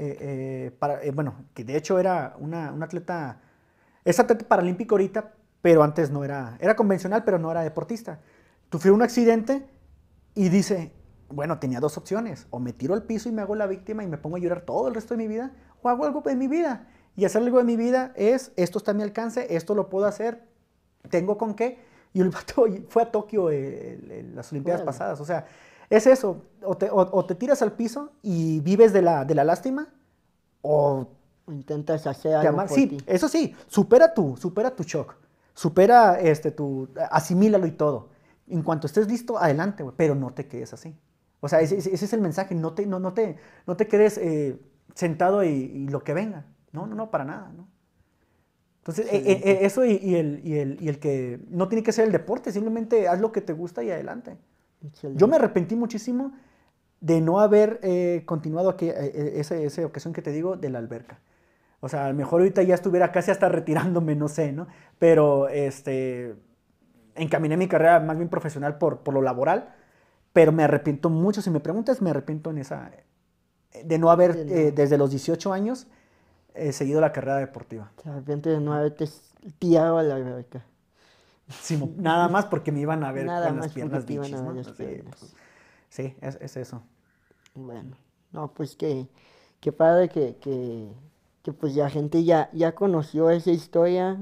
que de hecho era es atleta paralímpico ahorita, pero antes no era convencional, pero no era deportista. Sufrió un accidente y dice, bueno, tenía dos opciones, o me tiro al piso y me hago la víctima y me pongo a llorar todo el resto de mi vida, o hago algo de mi vida. Y hacer algo de mi vida es, esto está a mi alcance, esto lo puedo hacer, tengo con qué. Y el vato fue a Tokio las Olimpiadas pasadas. O sea, es eso, o te tiras al piso y vives de la lástima, o intentas hacer algo por ti. Eso sí, supera tu shock, asimílalo y todo. En cuanto estés listo, adelante, güey, pero no te quedes así. O sea, ese es el mensaje, no te quedes sentado y lo que venga. No, para nada, ¿no? Entonces, eso y el que no tiene que ser el deporte, simplemente haz lo que te gusta y adelante. Excelente. Yo me arrepentí muchísimo de no haber continuado esa ocasión que te digo de la alberca. O sea, a lo mejor ahorita ya estuviera casi hasta retirándome, no sé, ¿no? Pero encaminé mi carrera más bien profesional por lo laboral, pero me arrepiento mucho. Si me preguntas, me arrepiento de no haber desde los 18 años seguido la carrera deportiva. Te arrepientes de no haberte tirado a la alberca. Sí, nada más porque me iban a ver nada con más las piernas porque te bichis, iban a ver ¿no? las piernas. Sí, es eso. Bueno, no, pues qué padre que pues la gente ya conoció esa historia.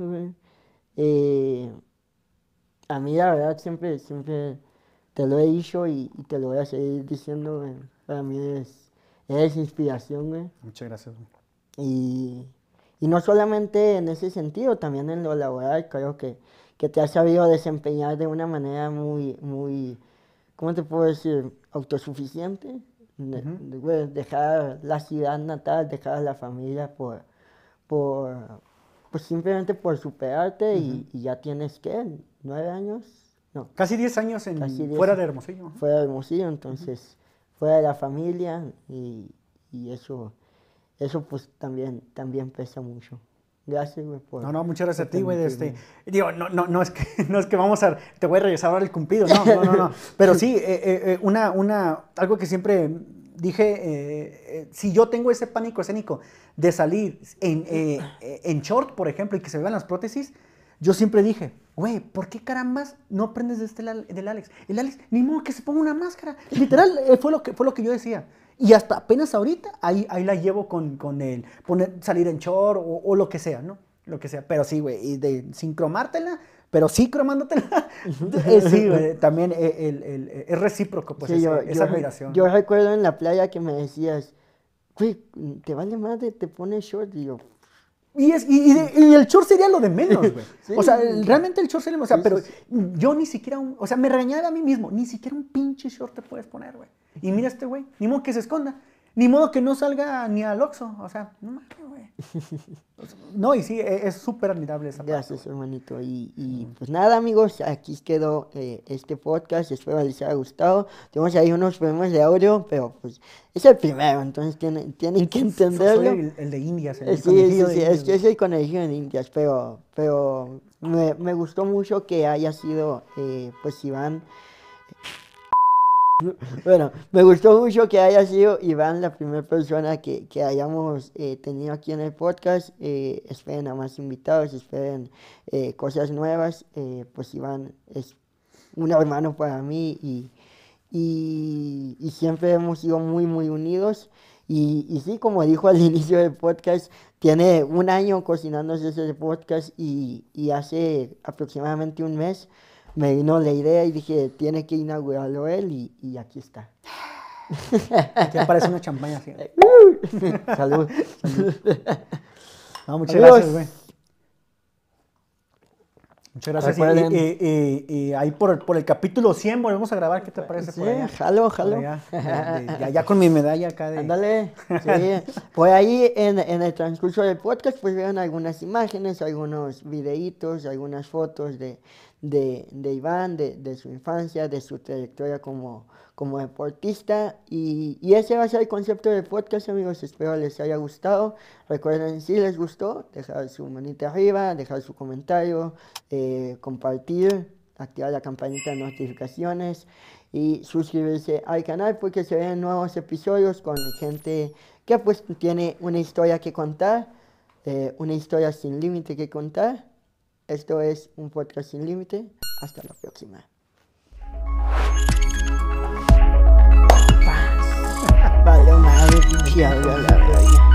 A mí la verdad siempre te lo he dicho y te lo voy a seguir diciendo, güey. Para mí eres inspiración, güey. Muchas gracias, güey. Y no solamente en ese sentido, también en lo laboral, creo que te has sabido desempeñar de una manera muy, ¿cómo te puedo decir? Autosuficiente. Dejar la ciudad natal, dejar la familia pues simplemente por superarte y ya tienes, ¿qué? 9 años. No. Casi 10 años fuera de Hermosillo. Fuera de Hermosillo, entonces, fuera de la familia y eso pues también pesa mucho. Gracias, güey. No, muchas gracias a ti, güey. Digo, no es que te voy a regresar ahora el cumplido, no. Pero sí, algo que siempre dije, si yo tengo ese pánico escénico de salir en short, por ejemplo, y que se me vean las prótesis, yo siempre dije, güey, ¿por qué carambas no aprendes del Alex? El Alex, ni modo que se ponga una máscara. Literal, fue lo que yo decía. Y hasta apenas ahorita, ahí la llevo con el salir en short o lo que sea, ¿no? Lo que sea. Pero sí, güey, y sin cromártela, pero sí cromándotela. Sí, güey, también es recíproco, pues, sí, esa admiración. Yo recuerdo en la playa que me decías, güey, te vale madre, te pones short, y yo... Y el short sería lo de menos, güey. Sí, o sea, realmente el short sería... O sea, sí, pero sí. yo ni siquiera o sea, me regañaba a mí mismo. Ni siquiera un pinche short te puedes poner, güey. Y mira este güey. Ni modo que se esconda. Ni modo que no salga ni al Oxxo. O sea, no mames, güey. No, y sí, es súper admirable esa parte. Gracias, hermanito. Y pues nada, amigos, aquí quedó este podcast. Espero les haya gustado. Tenemos ahí unos problemas de audio, pero pues es el primero, entonces tienen que entenderlo. Soy el de Indias. Sí, es que es el conejillo de Indias, pero me gustó mucho que haya sido, pues Iván... Bueno, me gustó mucho que haya sido Iván la primera persona que hayamos tenido aquí en el podcast. Esperen a más invitados, esperen cosas nuevas. Pues Iván es un hermano para mí y siempre hemos sido muy, muy unidos. Y sí, como dijo al inicio del podcast, tiene 1 año cocinándose ese podcast y hace aproximadamente 1 mes me vino la idea y dije, tiene que inaugurarlo él y aquí está. Aquí aparece una champaña así. Salud. No, muchas gracias, güey. Muchas gracias. Y ahí por el capítulo 100 volvemos a grabar. ¿Qué te parece? Sí, por allá? jalo. Ya con mi medalla acá de... Ándale. Sí. Por ahí en el transcurso del podcast pues vean algunas imágenes, algunos videitos, algunas fotos de Iván, de su infancia, de su trayectoria como deportista y ese va a ser el concepto del podcast, amigos. Espero les haya gustado. Recuerden, si les gustó, dejar su manita arriba, dejar su comentario, compartir, activar la campanita de notificaciones y suscribirse al canal porque se ven nuevos episodios con gente que pues tiene una historia que contar, una historia sin límite que contar. Esto es un podcast sin límite. Hasta la próxima. Vale, madre, pinche, la